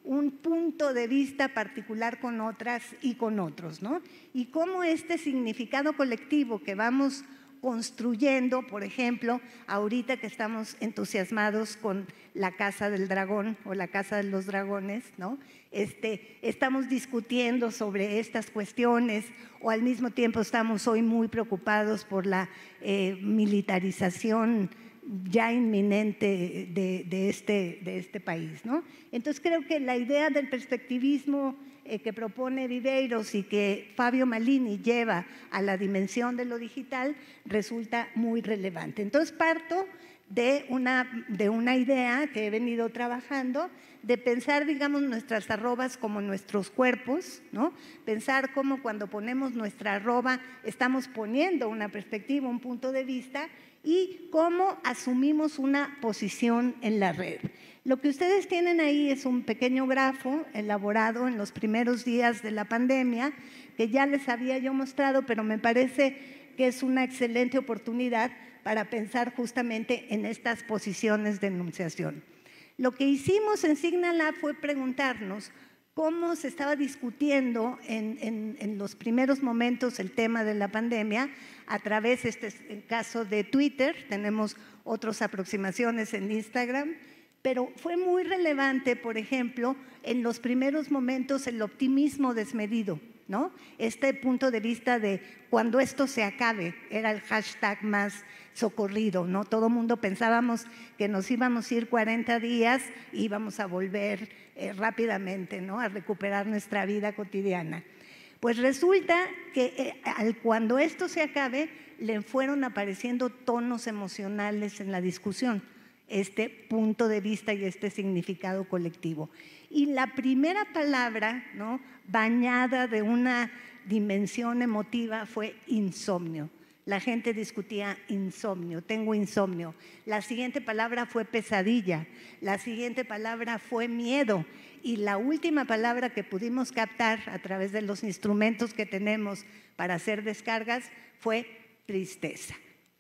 un punto de vista particular con otras y con otros, ¿no? Y cómo este significado colectivo que vamos construyendo, por ejemplo, ahorita que estamos entusiasmados con la Casa del Dragón o la Casa de los Dragones, ¿no? Este, estamos discutiendo sobre estas cuestiones o al mismo tiempo estamos hoy muy preocupados por la eh, militarización ya inminente de, de, este, de este país, ¿no? Entonces creo que la idea del perspectivismo eh, que propone Viveiros y que Fabio Malini lleva a la dimensión de lo digital resulta muy relevante. Entonces parto de una, de una idea que he venido trabajando, de pensar, digamos, nuestras arrobas como nuestros cuerpos, ¿no? Pensar cómo cuando ponemos nuestra arroba estamos poniendo una perspectiva, un punto de vista, y cómo asumimos una posición en la red. Lo que ustedes tienen ahí es un pequeño grafo elaborado en los primeros días de la pandemia, que ya les había yo mostrado, pero me parece que es una excelente oportunidad para pensar justamente en estas posiciones de enunciación. Lo que hicimos en Signalab fue preguntarnos cómo se estaba discutiendo en, en, en los primeros momentos el tema de la pandemia a través, este es el caso de Twitter, tenemos otras aproximaciones en Instagram, pero fue muy relevante, por ejemplo, en los primeros momentos el optimismo desmedido, ¿no? Este punto de vista de cuando esto se acabe, era el hashtag más socorrido, ¿no? Todo el mundo pensábamos que nos íbamos a ir cuarenta días y íbamos a volver eh, rápidamente, ¿no? A recuperar nuestra vida cotidiana. Pues resulta que eh, al, cuando esto se acabe, le fueron apareciendo tonos emocionales en la discusión, este punto de vista y este significado colectivo. Y la primera palabra, ¿no?, bañada de una dimensión emotiva fue insomnio. La gente discutía insomnio, tengo insomnio. La siguiente palabra fue pesadilla, la siguiente palabra fue miedo y la última palabra que pudimos captar a través de los instrumentos que tenemos para hacer descargas fue tristeza.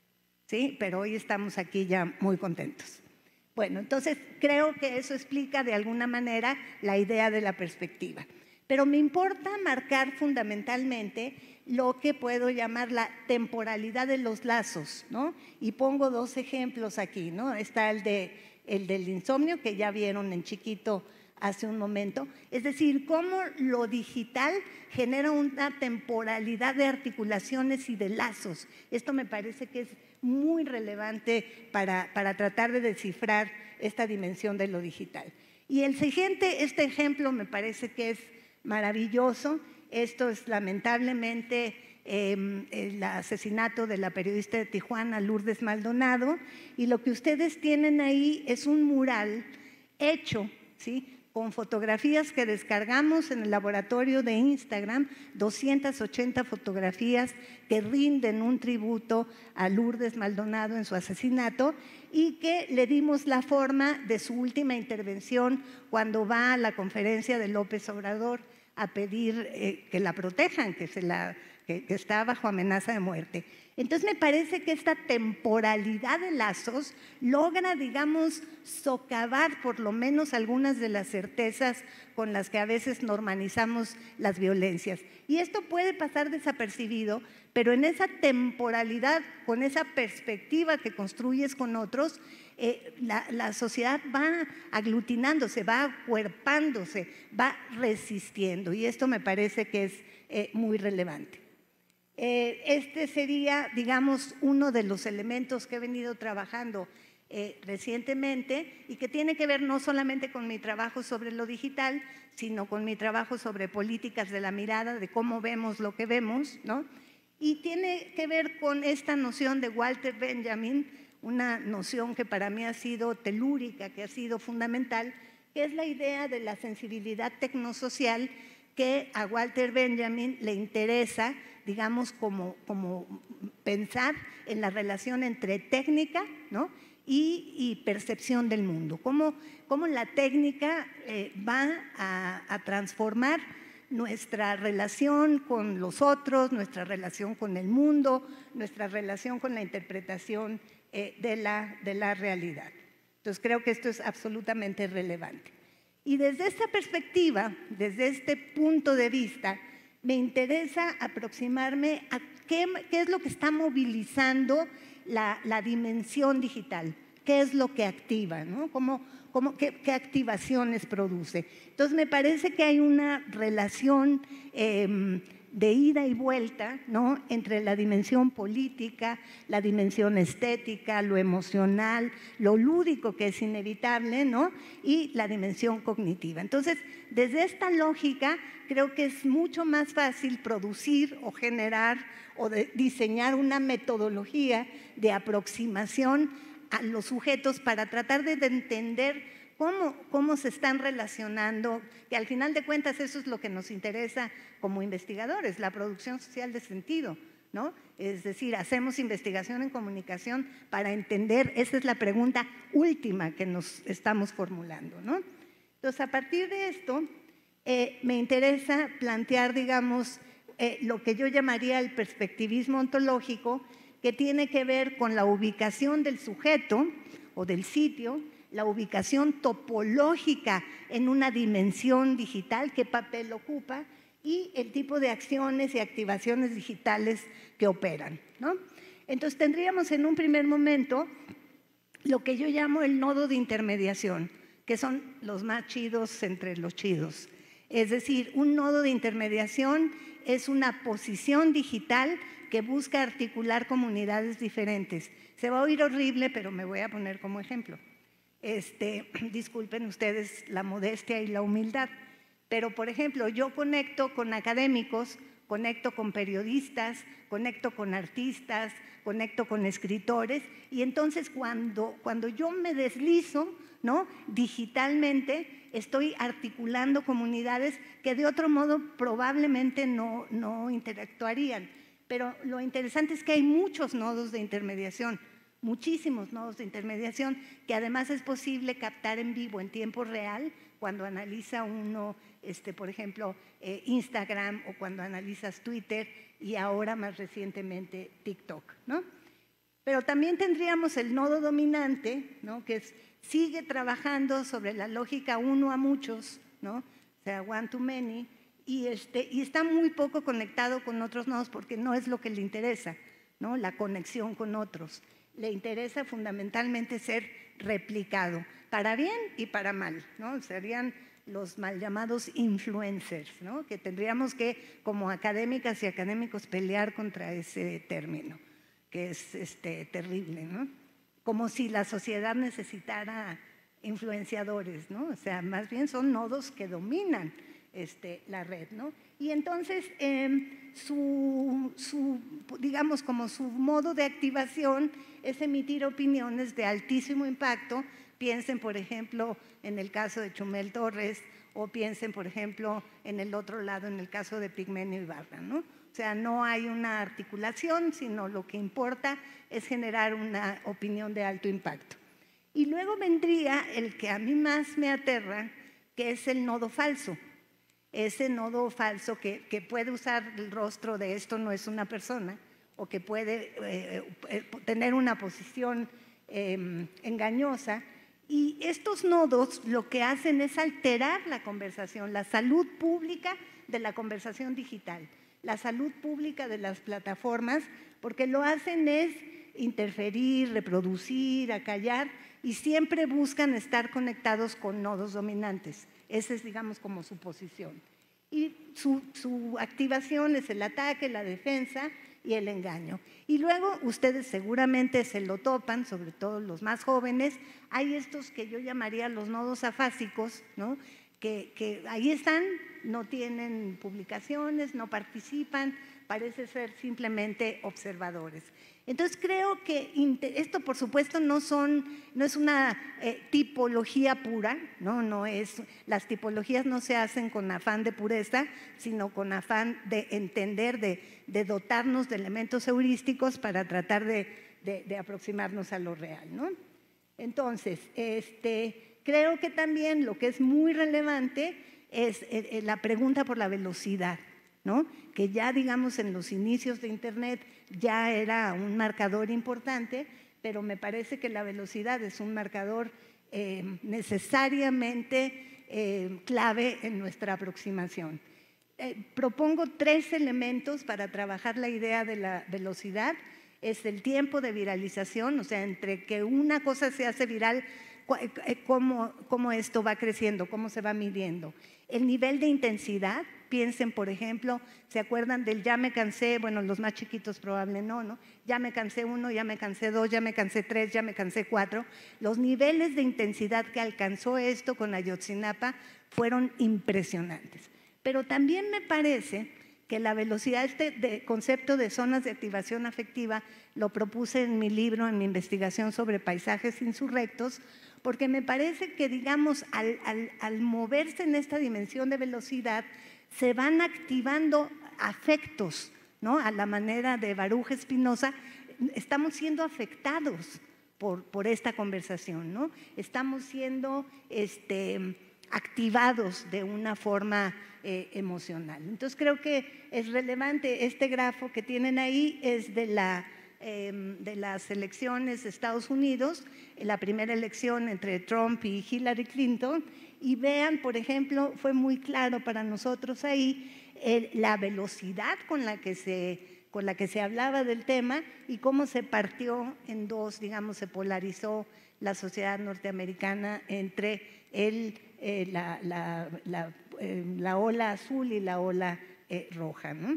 ¿Sí? Pero hoy estamos aquí ya muy contentos. Bueno, entonces creo que eso explica de alguna manera la idea de la perspectiva. Pero me importa marcar fundamentalmente lo que puedo llamar la temporalidad de los lazos, ¿no? Y pongo dos ejemplos aquí, ¿no? Está el, de, el del insomnio, que ya vieron en chiquito hace un momento. Es decir, cómo lo digital genera una temporalidad de articulaciones y de lazos. Esto me parece que es muy relevante para, para tratar de descifrar esta dimensión de lo digital. Y el siguiente, este ejemplo me parece que es maravilloso. Esto es lamentablemente eh, el asesinato de la periodista de Tijuana, Lourdes Maldonado, y lo que ustedes tienen ahí es un mural hecho, ¿sí?, con fotografías que descargamos en el laboratorio de Instagram, doscientas ochenta fotografías que rinden un tributo a Lourdes Maldonado en su asesinato y que le dimos la forma de su última intervención cuando va a la conferencia de López Obrador a pedir eh, que la protejan, que, se la, que, que está bajo amenaza de muerte. Entonces me parece que esta temporalidad de lazos logra, digamos, socavar por lo menos algunas de las certezas con las que a veces normalizamos las violencias. Y esto puede pasar desapercibido, pero en esa temporalidad, con esa perspectiva que construyes con otros, eh, la, la sociedad va aglutinándose, va acuerpándose, va resistiendo. Y esto me parece que es eh, muy relevante. Eh, este sería, digamos, uno de los elementos que he venido trabajando eh, recientemente y que tiene que ver no solamente con mi trabajo sobre lo digital, sino con mi trabajo sobre políticas de la mirada, de cómo vemos lo que vemos, ¿no? Y tiene que ver con esta noción de Walter Benjamin, una noción que para mí ha sido telúrica, que ha sido fundamental, que es la idea de la sensibilidad tecnosocial que a Walter Benjamin le interesa, digamos, como, como pensar en la relación entre técnica, ¿no?, y, y percepción del mundo. Cómo, cómo la técnica eh, va a, a transformar nuestra relación con los otros, nuestra relación con el mundo, nuestra relación con la interpretación eh, de, la, de la realidad. Entonces creo que esto es absolutamente relevante. Y desde esta perspectiva, desde este punto de vista, me interesa aproximarme a qué, qué es lo que está movilizando la, la dimensión digital, qué es lo que activa, ¿no? ¿Cómo, cómo, qué, qué activaciones produce? Entonces, me parece que hay una relación eh, de ida y vuelta, ¿no?, entre la dimensión política, la dimensión estética, lo emocional, lo lúdico, que es inevitable, ¿no?, y la dimensión cognitiva. Entonces, desde esta lógica, creo que es mucho más fácil producir o generar o de diseñar una metodología de aproximación a los sujetos para tratar de entender Cómo, cómo se están relacionando, que al final de cuentas eso es lo que nos interesa como investigadores, la producción social de sentido, ¿no? Es decir, hacemos investigación en comunicación para entender, esa es la pregunta última que nos estamos formulando, ¿no? Entonces, a partir de esto, eh, me interesa plantear, digamos, eh, lo que yo llamaría el perspectivismo ontológico, que tiene que ver con la ubicación del sujeto o del sitio, la ubicación topológica en una dimensión digital, qué papel ocupa, y el tipo de acciones y activaciones digitales que operan, ¿no? Entonces, tendríamos en un primer momento lo que yo llamo el nodo de intermediación, que son los más chidos entre los chidos. Es decir, un nodo de intermediación es una posición digital que busca articular comunidades diferentes. Se va a oír horrible, pero me voy a poner como ejemplo. Este, disculpen ustedes la modestia y la humildad, pero por ejemplo, yo conecto con académicos, conecto con periodistas, conecto con artistas, conecto con escritores, y entonces cuando, cuando yo me deslizo, ¿no?, digitalmente, estoy articulando comunidades que de otro modo probablemente no, no interactuarían. Pero lo interesante es que hay muchos nodos de intermediación, muchísimos nodos de intermediación, que además es posible captar en vivo, en tiempo real, cuando analiza uno, este, por ejemplo, eh, Instagram, o cuando analizas Twitter, y ahora más recientemente TikTok, ¿no? Pero también tendríamos el nodo dominante, ¿no?, que es, sigue trabajando sobre la lógica uno a muchos, ¿no?, o sea, one to many, y, este, y está muy poco conectado con otros nodos porque no es lo que le interesa, ¿no?, la conexión con otros. Le interesa fundamentalmente ser replicado, para bien y para mal, ¿no? Serían los mal llamados influencers, ¿no?, que tendríamos que, como académicas y académicos, pelear contra ese término, que es este, terrible, ¿no? Como si la sociedad necesitara influenciadores, ¿no? O sea, más bien son nodos que dominan este, la red, ¿no? Y entonces, eh, su, su, digamos, como su modo de activación es emitir opiniones de altísimo impacto. Piensen, por ejemplo, en el caso de Chumel Torres, o piensen, por ejemplo, en el otro lado, en el caso de Pigmenio Ibarra, ¿no? O sea, no hay una articulación, sino lo que importa es generar una opinión de alto impacto. Y luego vendría el que a mí más me aterra, que es el nodo falso. Ese nodo falso que, que puede usar el rostro de esto no es una persona, o que puede eh, eh, tener una posición eh, engañosa. Y estos nodos lo que hacen es alterar la conversación, la salud pública de la conversación digital, la salud pública de las plataformas, porque lo hacen es interferir, reproducir, acallar, y siempre buscan estar conectados con nodos dominantes. Esa es, digamos, como su posición. Y su, su activación es el ataque, la defensa y el engaño. Y luego ustedes seguramente se lo topan, sobre todo los más jóvenes, hay estos que yo llamaría los nodos afásicos, ¿no?, que, que ahí están, no tienen publicaciones, no participan, parece ser simplemente observadores. Entonces creo que esto, por supuesto, no, son, no es una eh, tipología pura, ¿no? No es, las tipologías no se hacen con afán de pureza, sino con afán de entender, de, de dotarnos de elementos heurísticos para tratar de, de, de aproximarnos a lo real, ¿no? Entonces, este, creo que también lo que es muy relevante es eh, la pregunta por la velocidad, ¿no?, que ya, digamos, en los inicios de Internet ya era un marcador importante, pero me parece que la velocidad es un marcador eh, necesariamente eh, clave en nuestra aproximación. Eh, propongo tres elementos para trabajar la idea de la velocidad. Es el tiempo de viralización, o sea, entre que una cosa se hace viral, cómo, cómo esto va creciendo, cómo se va midiendo. El nivel de intensidad, piensen, por ejemplo, ¿se acuerdan del ya me cansé? Bueno, los más chiquitos probablemente no, ¿no? Ya me cansé uno, ya me cansé dos, ya me cansé tres, ya me cansé cuatro. Los niveles de intensidad que alcanzó esto con Ayotzinapa fueron impresionantes. Pero también me parece que la velocidad, este de concepto de zonas de activación afectiva, lo propuse en mi libro, en mi investigación sobre paisajes insurrectos, porque me parece que, digamos, al, al, al moverse en esta dimensión de velocidad, se van activando afectos, ¿no? A la manera de Baruch Spinoza, estamos siendo afectados por, por esta conversación, ¿no? Estamos siendo este, activados de una forma eh, emocional. Entonces creo que es relevante, este grafo que tienen ahí es de la... de las elecciones de Estados Unidos, la primera elección entre Trump y Hillary Clinton, y vean, por ejemplo, fue muy claro para nosotros ahí eh, la velocidad con la, que se, con la que se hablaba del tema y cómo se partió en dos, digamos, se polarizó la sociedad norteamericana entre el, eh, la, la, la, eh, la ola azul y la ola eh, roja, ¿no?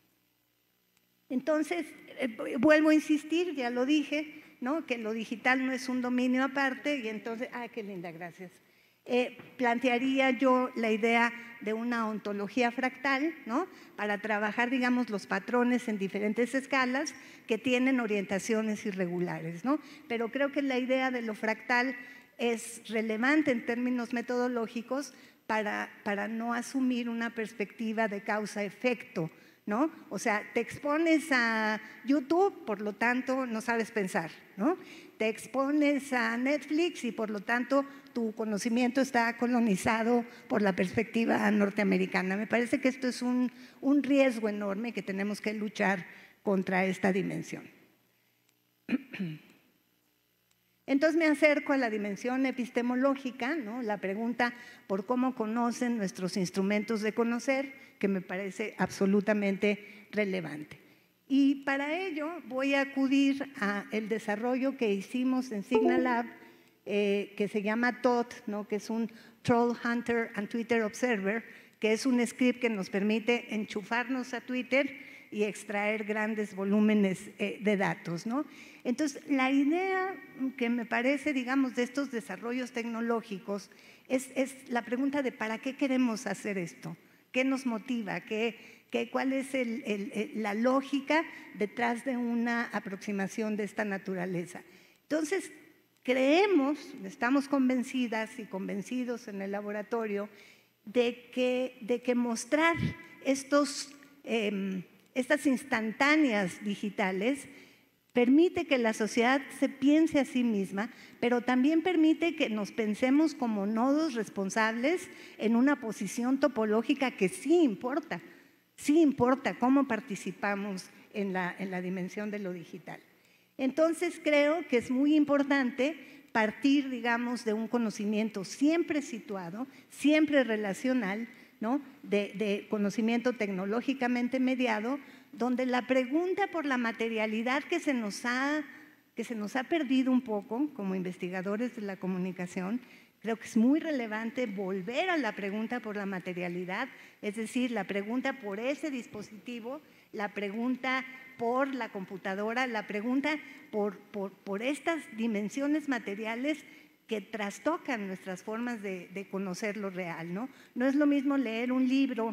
Entonces, eh, vuelvo a insistir, ya lo dije, ¿no? Que lo digital no es un dominio aparte y entonces, ah, qué linda, gracias. Eh, plantearía yo la idea de una ontología fractal, ¿no? Para trabajar, digamos, los patrones en diferentes escalas que tienen orientaciones irregulares, ¿no? Pero creo que la idea de lo fractal es relevante en términos metodológicos para, para no asumir una perspectiva de causa-efecto, ¿no? O sea, te expones a YouTube, por lo tanto no sabes pensar, ¿no? Te expones a Netflix y por lo tanto tu conocimiento está colonizado por la perspectiva norteamericana. Me parece que esto es un, un riesgo enorme que tenemos que luchar contra esta dimensión. Entonces me acerco a la dimensión epistemológica, ¿no? La pregunta por cómo conocen nuestros instrumentos de conocer, que me parece absolutamente relevante. Y para ello voy a acudir al desarrollo que hicimos en Signal eh, que se llama T O T, ¿no? Que es un Troll Hunter and Twitter Observer, que es un script que nos permite enchufarnos a Twitter y extraer grandes volúmenes eh, de datos, ¿no? Entonces, la idea que me parece, digamos, de estos desarrollos tecnológicos es, es la pregunta de ¿para qué queremos hacer esto? ¿Qué nos motiva? ¿Qué, qué, ¿Cuál es el, el, el, la lógica detrás de una aproximación de esta naturaleza? Entonces, creemos, estamos convencidas y convencidos en el laboratorio de que, de que mostrar estos, eh, estas instantáneas digitales permite que la sociedad se piense a sí misma, pero también permite que nos pensemos como nodos responsables en una posición topológica que sí importa, sí importa cómo participamos en la, en la dimensión de lo digital. Entonces creo que es muy importante partir, digamos, de un conocimiento siempre situado, siempre relacional, ¿no? de, de conocimiento tecnológicamente mediado, donde la pregunta por la materialidad que se nos ha, que se nos ha perdido un poco como investigadores de la comunicación, creo que es muy relevante volver a la pregunta por la materialidad, es decir, la pregunta por ese dispositivo, la pregunta por la computadora, la pregunta por, por, por estas dimensiones materiales que trastocan nuestras formas de, de conocer lo real, ¿no? No es lo mismo leer un libro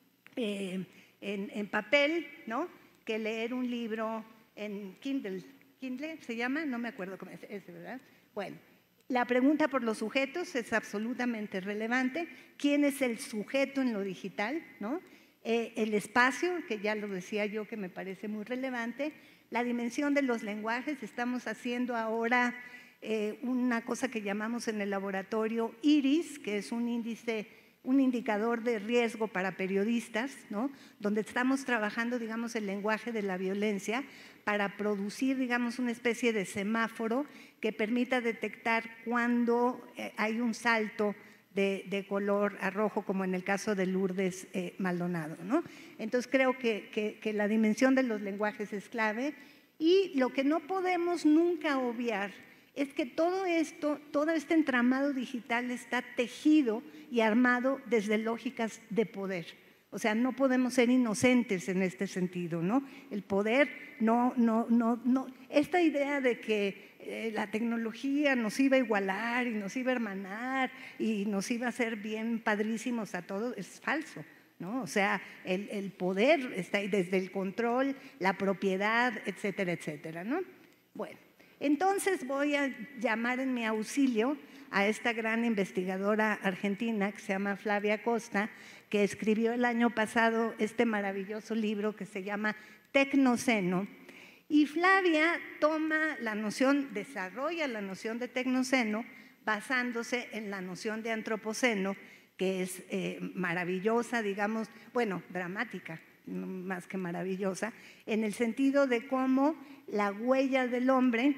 eh, En, en papel, ¿no? Que leer un libro en Kindle. ¿Kindle se llama? No me acuerdo cómo es ese, ¿verdad? Bueno, la pregunta por los sujetos es absolutamente relevante. ¿Quién es el sujeto en lo digital, ¿no? Eh, el espacio, que ya lo decía yo, que me parece muy relevante. La dimensión de los lenguajes. Estamos haciendo ahora eh, una cosa que llamamos en el laboratorio IRIS, que es un índice un indicador de riesgo para periodistas, ¿no? Donde estamos trabajando, digamos, el lenguaje de la violencia para producir, digamos, una especie de semáforo que permita detectar cuando eh, hay un salto de, de color a rojo, como en el caso de Lourdes eh, Maldonado, ¿no? Entonces creo que, que, que la dimensión de los lenguajes es clave, y lo que no podemos nunca obviar es que todo esto, todo este entramado digital está tejido y armado desde lógicas de poder. O sea, no podemos ser inocentes en este sentido, ¿no? El poder no, no, no, no. Esta idea de que eh, la tecnología nos iba a igualar y nos iba a hermanar y nos iba a hacer bien padrísimos a todos es falso, ¿no? O sea, el, el poder está ahí desde el control, la propiedad, etcétera, etcétera, ¿no? Bueno, entonces voy a llamar en mi auxilio a esta gran investigadora argentina que se llama Flavia Costa, que escribió el año pasado este maravilloso libro que se llama Tecnoceno. Y Flavia toma la noción, desarrolla la noción de tecnoceno basándose en la noción de antropoceno, que es eh, maravillosa, digamos, bueno, dramática, más que maravillosa, en el sentido de cómo la huella del hombre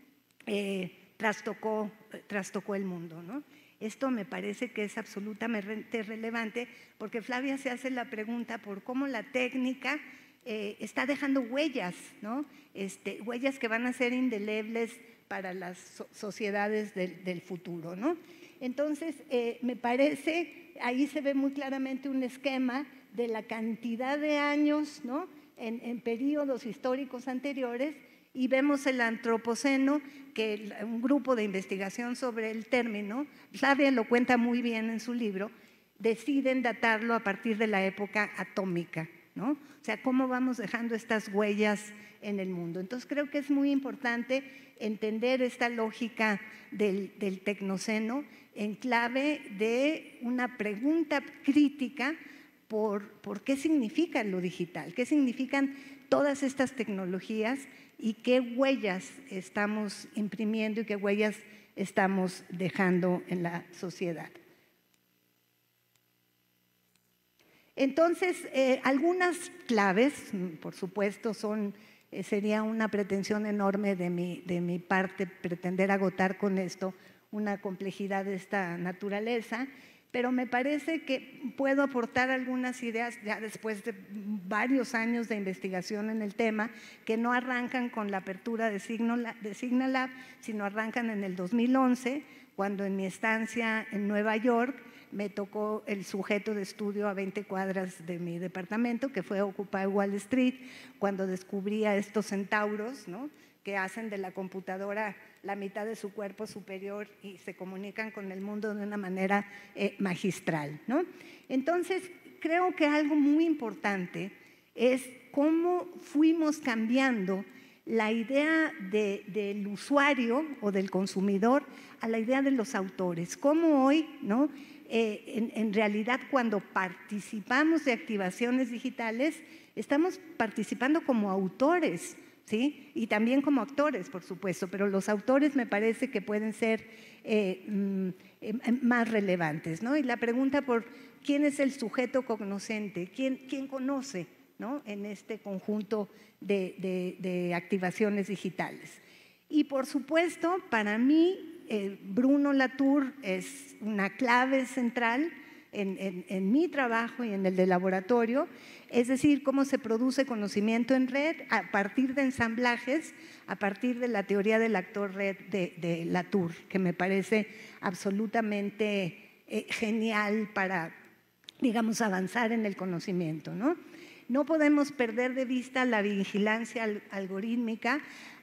eh, trastocó, trastocó el mundo, ¿no? Esto me parece que es absolutamente relevante porque Flavia se hace la pregunta por cómo la técnica eh, está dejando huellas, ¿no? Este, huellas que van a ser indelebles para las so sociedades del, del futuro, ¿no? Entonces, eh, me parece, ahí se ve muy claramente un esquema de la cantidad de años, ¿no? en, en periodos históricos anteriores, y vemos el antropoceno, que un grupo de investigación sobre el término, Flavia lo cuenta muy bien en su libro, deciden datarlo a partir de la época atómica, ¿no? O sea, cómo vamos dejando estas huellas en el mundo. Entonces creo que es muy importante entender esta lógica del, del tecnoceno en clave de una pregunta crítica por, por qué significa lo digital, qué significan todas estas tecnologías y qué huellas estamos imprimiendo y qué huellas estamos dejando en la sociedad. Entonces, eh, algunas claves, por supuesto, son, eh, sería una pretensión enorme de mi, de mi parte pretender agotar con esto una complejidad de esta naturaleza, pero me parece que puedo aportar algunas ideas ya después de varios años de investigación en el tema, que no arrancan con la apertura de Signalab, sino arrancan en el dos mil once, cuando en mi estancia en Nueva York me tocó el sujeto de estudio a veinte cuadras de mi departamento, que fue Occupy Wall Street, cuando descubrí a estos centauros, ¿no? que hacen de la computadora la mitad de su cuerpo superior y se comunican con el mundo de una manera eh, magistral, ¿no? Entonces, creo que algo muy importante es cómo fuimos cambiando la idea de, del usuario o del consumidor a la idea de los autores. Cómo hoy, ¿no? eh, en, en realidad, cuando participamos de activaciones digitales, estamos participando como autores, ¿sí? Y también como actores, por supuesto, pero los autores me parece que pueden ser eh, eh, más relevantes, ¿no? Y la pregunta por quién es el sujeto cognoscente, quién, quién conoce, ¿no? en este conjunto de, de, de activaciones digitales. Y por supuesto, para mí, eh, Bruno Latour es una clave central En, en, en mi trabajo y en el de laboratorio, es decir, cómo se produce conocimiento en red a partir de ensamblajes, a partir de la teoría del actor red de, de Latour, que me parece absolutamente eh, genial para, digamos, avanzar en el conocimiento, ¿no? No podemos perder de vista la vigilancia algorítmica.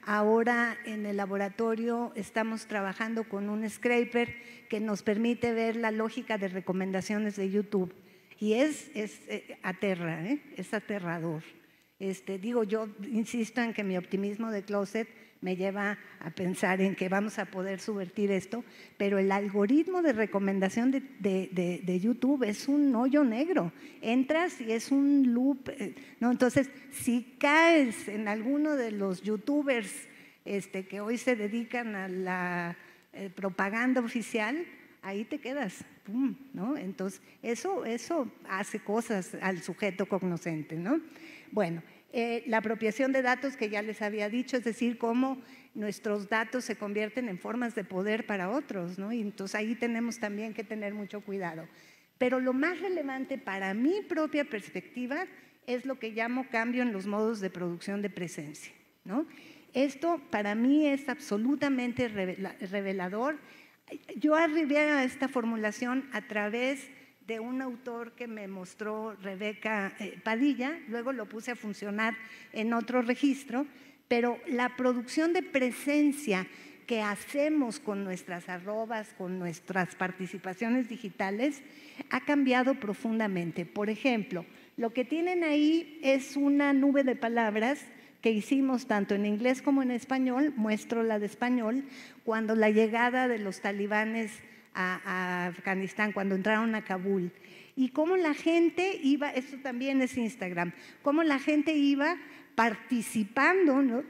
Ahora en el laboratorio estamos trabajando con un scraper que nos permite ver la lógica de recomendaciones de YouTube. Y es, es eh, aterra, ¿eh? es aterrador. Este, digo, yo insisto en que mi optimismo de closet me lleva a pensar en que vamos a poder subvertir esto, pero el algoritmo de recomendación de, de, de, de YouTube es un hoyo negro. Entras y es un loop, eh, ¿no? Entonces, si caes en alguno de los youtubers este, que hoy se dedican a la eh, propaganda oficial, ahí te quedas, ¡pum!, ¿no? Entonces, eso, eso hace cosas al sujeto cognoscente, ¿no? Bueno, Eh, la apropiación de datos que ya les había dicho, es decir, cómo nuestros datos se convierten en formas de poder para otros, ¿no? Y entonces ahí tenemos también que tener mucho cuidado. Pero lo más relevante para mi propia perspectiva es lo que llamo cambio en los modos de producción de presencia, ¿no? Esto para mí es absolutamente revelador. Yo arribé a esta formulación a través de un autor que me mostró Rebeca eh, Padilla, luego lo puse a funcionar en otro registro, pero la producción de presencia que hacemos con nuestras arrobas, con nuestras participaciones digitales, ha cambiado profundamente. Por ejemplo, lo que tienen ahí es una nube de palabras que hicimos tanto en inglés como en español, muestro la de español, cuando la llegada de los talibanes a, a Afganistán, cuando entraron a Kabul, y cómo la gente iba, esto también es Instagram, cómo la gente iba participando, ¿no?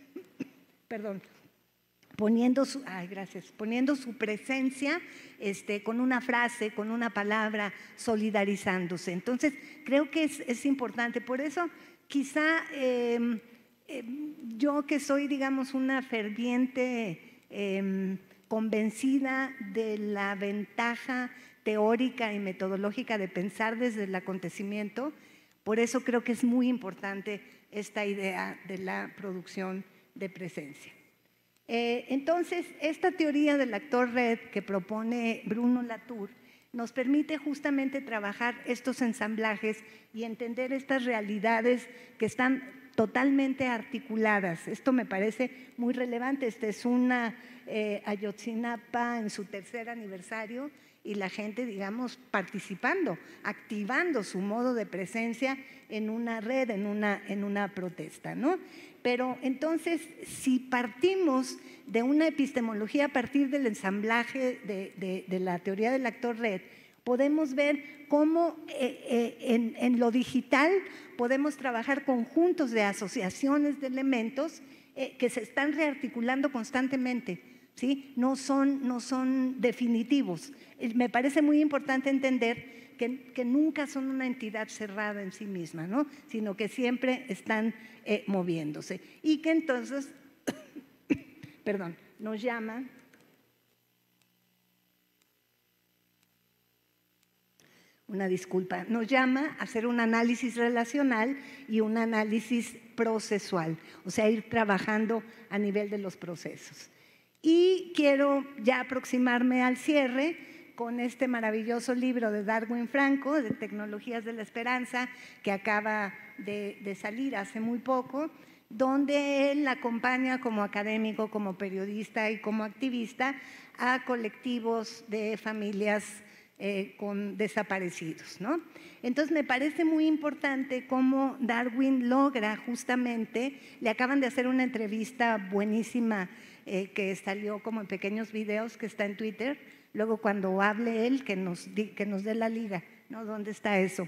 Perdón, poniendo su, ay, gracias, poniendo su presencia este, con una frase, con una palabra, solidarizándose. Entonces, creo que es, es importante. Por eso, quizá eh, eh, yo que soy, digamos, una ferviente eh, convencida de la ventaja teórica y metodológica de pensar desde el acontecimiento, por eso creo que es muy importante esta idea de la producción de presencia. Eh, entonces, esta teoría del actor red que propone Bruno Latour nos permite justamente trabajar estos ensamblajes y entender estas realidades que están totalmente articuladas. Esto me parece muy relevante. Esta es una eh, Ayotzinapa en su tercer aniversario y la gente, digamos, participando, activando su modo de presencia en una red, en una, en una protesta, ¿no? Pero entonces, si partimos de una epistemología a partir del ensamblaje de, de, de la teoría del actor red, podemos ver cómo eh, eh, en, en lo digital podemos trabajar conjuntos de asociaciones de elementos eh, que se están rearticulando constantemente, ¿sí? No son, no son definitivos. Me parece muy importante entender que, que nunca son una entidad cerrada en sí misma, ¿no? Sino que siempre están eh, moviéndose. Y que entonces, perdón, nos llama, una disculpa, nos llama a hacer un análisis relacional y un análisis procesual, o sea, ir trabajando a nivel de los procesos. Y quiero ya aproximarme al cierre con este maravilloso libro de Darwin Franco, de Tecnologías de la Esperanza, que acaba de, de salir hace muy poco, donde él acompaña como académico, como periodista y como activista a colectivos de familias eh, con desaparecidos, ¿no? Entonces me parece muy importante cómo Darwin logra justamente, le acaban de hacer una entrevista buenísima eh, que salió como en pequeños videos que está en Twitter. Luego cuando hable él, que nos, que nos dé la liga, ¿no? ¿Dónde está eso?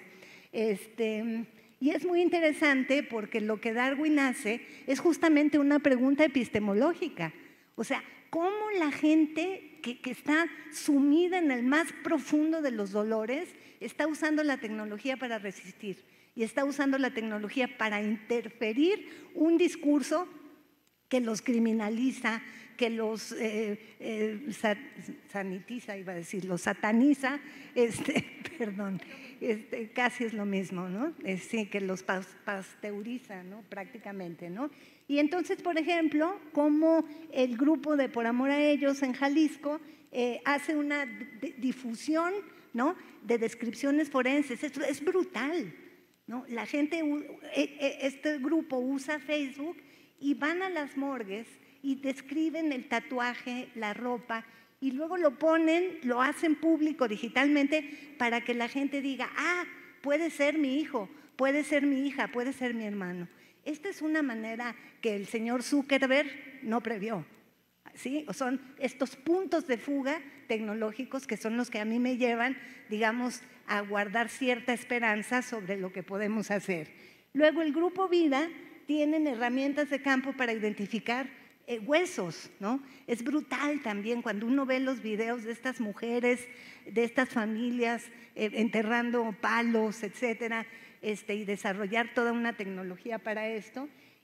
Este, y es muy interesante porque lo que Darwin hace es justamente una pregunta epistemológica. O sea, ¿cómo la gente que, que está sumida en el más profundo de los dolores está usando la tecnología para resistir? Y está usando la tecnología para interferir un discurso que los criminaliza, que los eh, eh, sanitiza, iba a decir, los sataniza, este, perdón, este, casi es lo mismo, ¿no? Es, sí, que los pasteuriza, ¿no? Prácticamente, ¿no? Y entonces, por ejemplo, como el grupo de Por Amor a Ellos en Jalisco eh, hace una difusión, ¿no? De descripciones forenses. Esto es brutal, ¿no? La gente, este grupo usa Facebook y van a las morgues y describen el tatuaje, la ropa, y luego lo ponen, lo hacen público digitalmente para que la gente diga, ah, puede ser mi hijo, puede ser mi hija, puede ser mi hermano. Esta es una manera que el señor Zuckerberg no previó, ¿sí? O son estos puntos de fuga tecnológicos que son los que a mí me llevan, digamos, a guardar cierta esperanza sobre lo que podemos hacer. Luego el Grupo Vida tienen herramientas de campo para identificar Eh, huesos, ¿no? Es brutal también cuando uno ve los videos de estas mujeres, de estas familias eh, enterrando palos, etcétera, este, y desarrollar toda una tecnología para esto.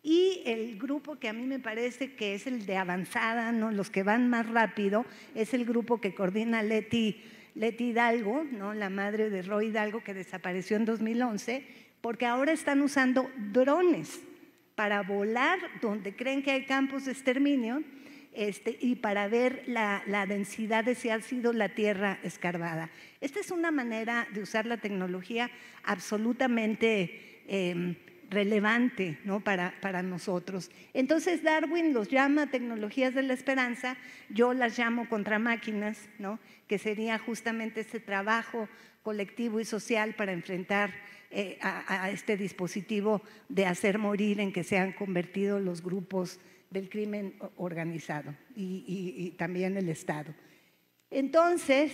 Y el grupo que a mí me parece que es el de avanzada, ¿no? Los que van más rápido, es el grupo que coordina Leti, Leti Hidalgo, ¿no? La madre de Roy Hidalgo, que desapareció en dos mil once, porque ahora están usando drones para volar donde creen que hay campos de exterminio, Este, y para ver la, la densidad de si ha sido la tierra escarbada. Esta es una manera de usar la tecnología absolutamente eh, relevante, ¿no? para, para nosotros. Entonces Darwin los llama tecnologías de la esperanza, yo las llamo contramáquinas, ¿no? que sería justamente este trabajo colectivo y social para enfrentar eh, a, a este dispositivo de hacer morir en que se han convertido los grupos del crimen organizado y, y, y también el Estado. Entonces,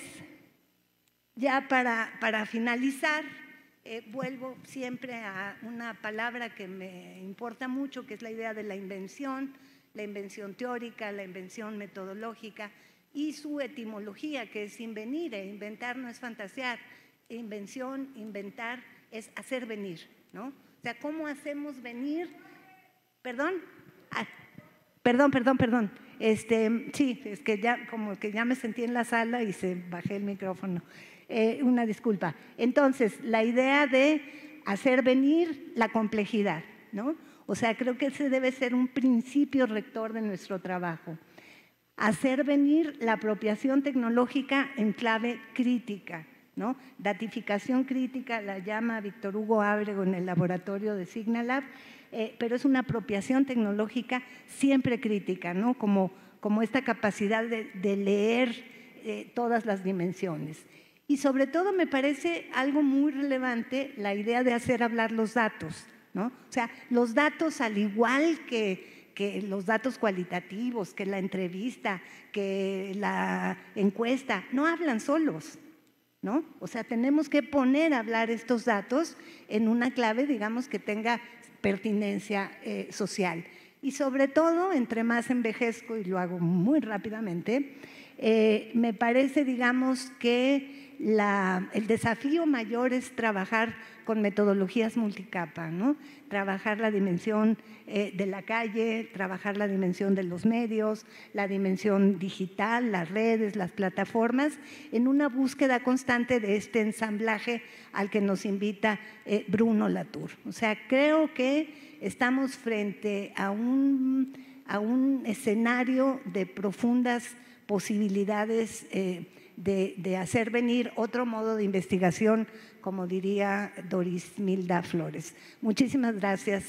ya para, para finalizar, eh, vuelvo siempre a una palabra que me importa mucho, que es la idea de la invención, la invención teórica, la invención metodológica y su etimología, que es invenir, e inventar no es fantasear, invención, inventar es hacer venir, ¿no? O sea, ¿cómo hacemos venir? ¿Perdón? Ah, Perdón, perdón, perdón. Este, sí, es que ya como que ya me sentí en la sala y se bajé el micrófono. Eh, una disculpa. Entonces, la idea de hacer venir la complejidad, ¿no? O sea, creo que ese debe ser un principio rector de nuestro trabajo. Hacer venir la apropiación tecnológica en clave crítica, ¿no? Datificación crítica la llama Víctor Hugo Ábrego en el laboratorio de Signalab. Eh, pero es una apropiación tecnológica siempre crítica, ¿no? como, como esta capacidad de, de leer eh, todas las dimensiones. Y sobre todo me parece algo muy relevante la idea de hacer hablar los datos, ¿no? O sea, los datos, al igual que, que los datos cualitativos, que la entrevista, que la encuesta, no hablan solos, ¿no? O sea, tenemos que poner a hablar estos datos en una clave, digamos, que tenga pertinencia eh, social. Y sobre todo, entre más envejezco, y lo hago muy rápidamente, eh, me parece, digamos, que la, el desafío mayor es trabajar con metodologías multicapa, ¿no? Trabajar la dimensión eh, de la calle, trabajar la dimensión de los medios, la dimensión digital, las redes, las plataformas, en una búsqueda constante de este ensamblaje al que nos invita eh, Bruno Latour. O sea, creo que estamos frente a un, a un escenario de profundas posibilidades eh, de, de hacer venir otro modo de investigación, como diría Doris Milda Flores. Muchísimas gracias.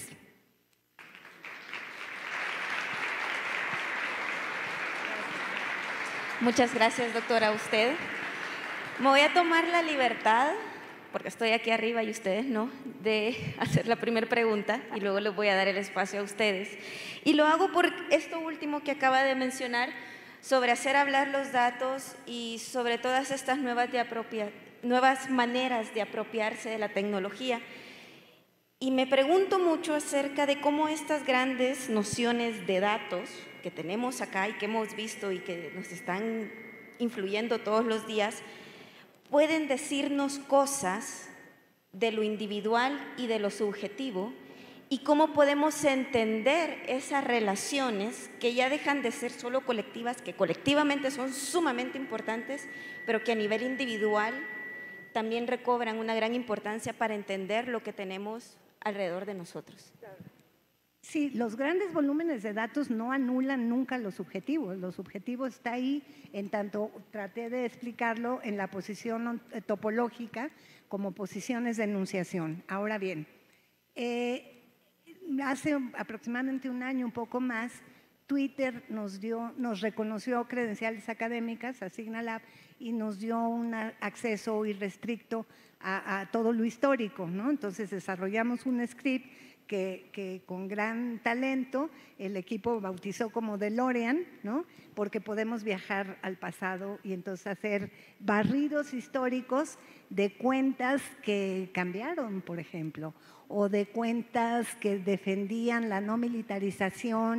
Muchas gracias, doctora, a usted. Me voy a tomar la libertad, porque estoy aquí arriba y ustedes no, de hacer la primera pregunta y luego les voy a dar el espacio a ustedes. Y lo hago por esto último que acaba de mencionar, sobre hacer hablar los datos y sobre todas estas nuevas, de apropia, nuevas maneras de apropiarse de la tecnología. Y me pregunto mucho acerca de cómo estas grandes nociones de datos que tenemos acá y que hemos visto y que nos están influyendo todos los días, pueden decirnos cosas de lo individual y de lo subjetivo, y cómo podemos entender esas relaciones que ya dejan de ser solo colectivas, que colectivamente son sumamente importantes, pero que a nivel individual también recobran una gran importancia para entender lo que tenemos alrededor de nosotros. Sí, los grandes volúmenes de datos no anulan nunca los subjetivos. Lo subjetivo está ahí, en tanto traté de explicarlo en la posición topológica como posiciones de enunciación. Ahora bien, eh, hace aproximadamente un año, un poco más, Twitter nos dio, nos reconoció credenciales académicas a Signalab y nos dio un acceso irrestricto a, a todo lo histórico, ¿no? Entonces desarrollamos un script que, que con gran talento el equipo bautizó como DeLorean, ¿no? Porque podemos viajar al pasado y entonces hacer barridos históricos de cuentas que cambiaron, por ejemplo, o de cuentas que defendían la no militarización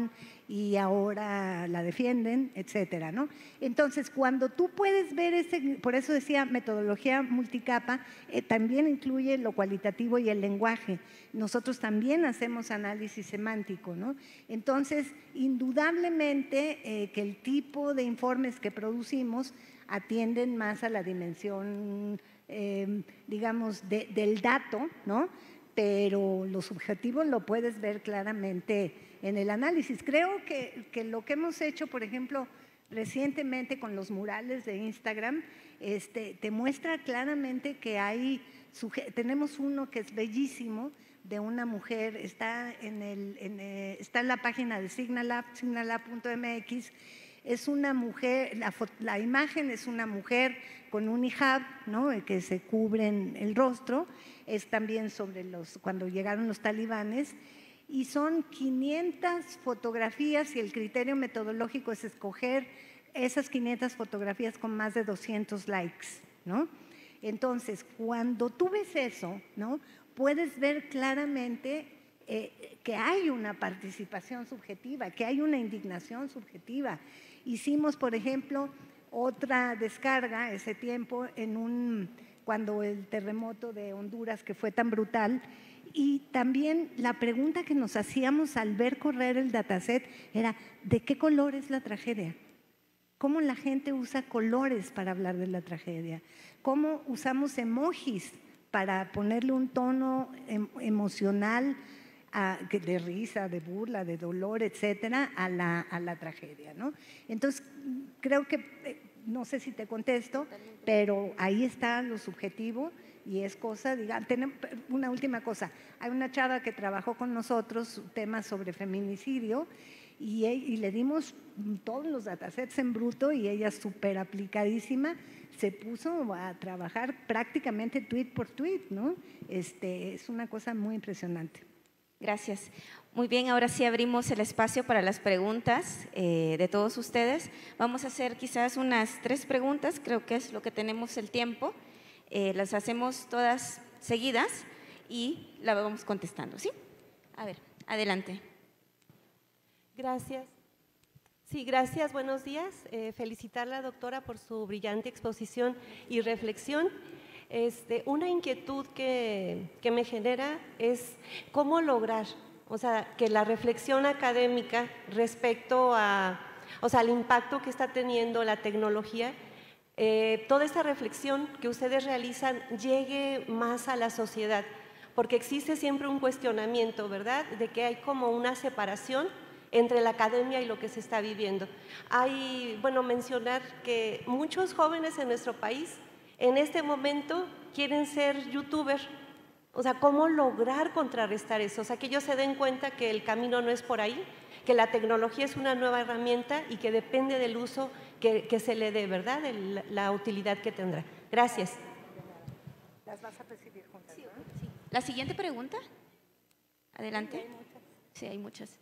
y ahora la defienden, etcétera, ¿no? Entonces, cuando tú puedes ver ese, por eso decía metodología multicapa, eh, también incluye lo cualitativo y el lenguaje. Nosotros también hacemos análisis semántico, ¿no? Entonces, indudablemente eh, que el tipo de informes que producimos atienden más a la dimensión, eh, digamos, de, del dato, ¿no? Pero lo subjetivo lo puedes ver claramente en el análisis. Creo que, que lo que hemos hecho, por ejemplo, recientemente con los murales de Instagram, este, te muestra claramente que hay, tenemos uno que es bellísimo, de una mujer, está en, el, en, el, está en la página de Signalab, signalab punto m x, es una mujer, la, la imagen es una mujer con un hijab, ¿no? Que se cubren el rostro, es también sobre los, cuando llegaron los talibanes, y son quinientas fotografías y el criterio metodológico es escoger esas quinientas fotografías con más de doscientos likes, ¿no? Entonces, cuando tú ves eso, ¿no? Puedes ver claramente eh, que hay una participación subjetiva, que hay una indignación subjetiva. Hicimos, por ejemplo, otra descarga ese tiempo en un, cuando el terremoto de Honduras, que fue tan brutal, y también la pregunta que nos hacíamos al ver correr el dataset era, ¿de qué color es la tragedia? ¿Cómo la gente usa colores para hablar de la tragedia? ¿Cómo usamos emojis para ponerle un tono em emocional a, de risa, de burla, de dolor, etcétera, a la, a la tragedia, ¿no? Entonces, creo que, no sé si te contesto, pero ahí está lo subjetivo y es cosa, digamos, una última cosa. Hay una chava que trabajó con nosotros temas sobre feminicidio y, y le dimos todos los datasets en bruto y ella súper aplicadísima se puso a trabajar prácticamente tweet por tweet, ¿no? Este, es una cosa muy impresionante. Gracias. Muy bien, ahora sí abrimos el espacio para las preguntas eh, de todos ustedes. Vamos a hacer quizás unas tres preguntas, creo que es lo que tenemos el tiempo. Eh, las hacemos todas seguidas y la vamos contestando, ¿sí? A ver, adelante. Gracias. Sí, gracias, buenos días. Eh, felicitar a la doctora por su brillante exposición y reflexión. Este, una inquietud que, que me genera es cómo lograr, o sea, que la reflexión académica respecto a, o sea, al impacto que está teniendo la tecnología, eh, toda esa reflexión que ustedes realizan llegue más a la sociedad, porque existe siempre un cuestionamiento, ¿verdad?, de que hay como una separación entre la academia y lo que se está viviendo. Hay, bueno, mencionar que muchos jóvenes en nuestro país en este momento quieren ser youtubers. O sea, ¿cómo lograr contrarrestar eso? O sea, que ellos se den cuenta que el camino no es por ahí, que la tecnología es una nueva herramienta y que depende del uso que, que se le dé, ¿verdad?, de la utilidad que tendrá. Gracias. ¿Las vas a recibir juntas? Sí, sí. La siguiente pregunta. Adelante. Sí, hay muchas. Sí, hay muchas.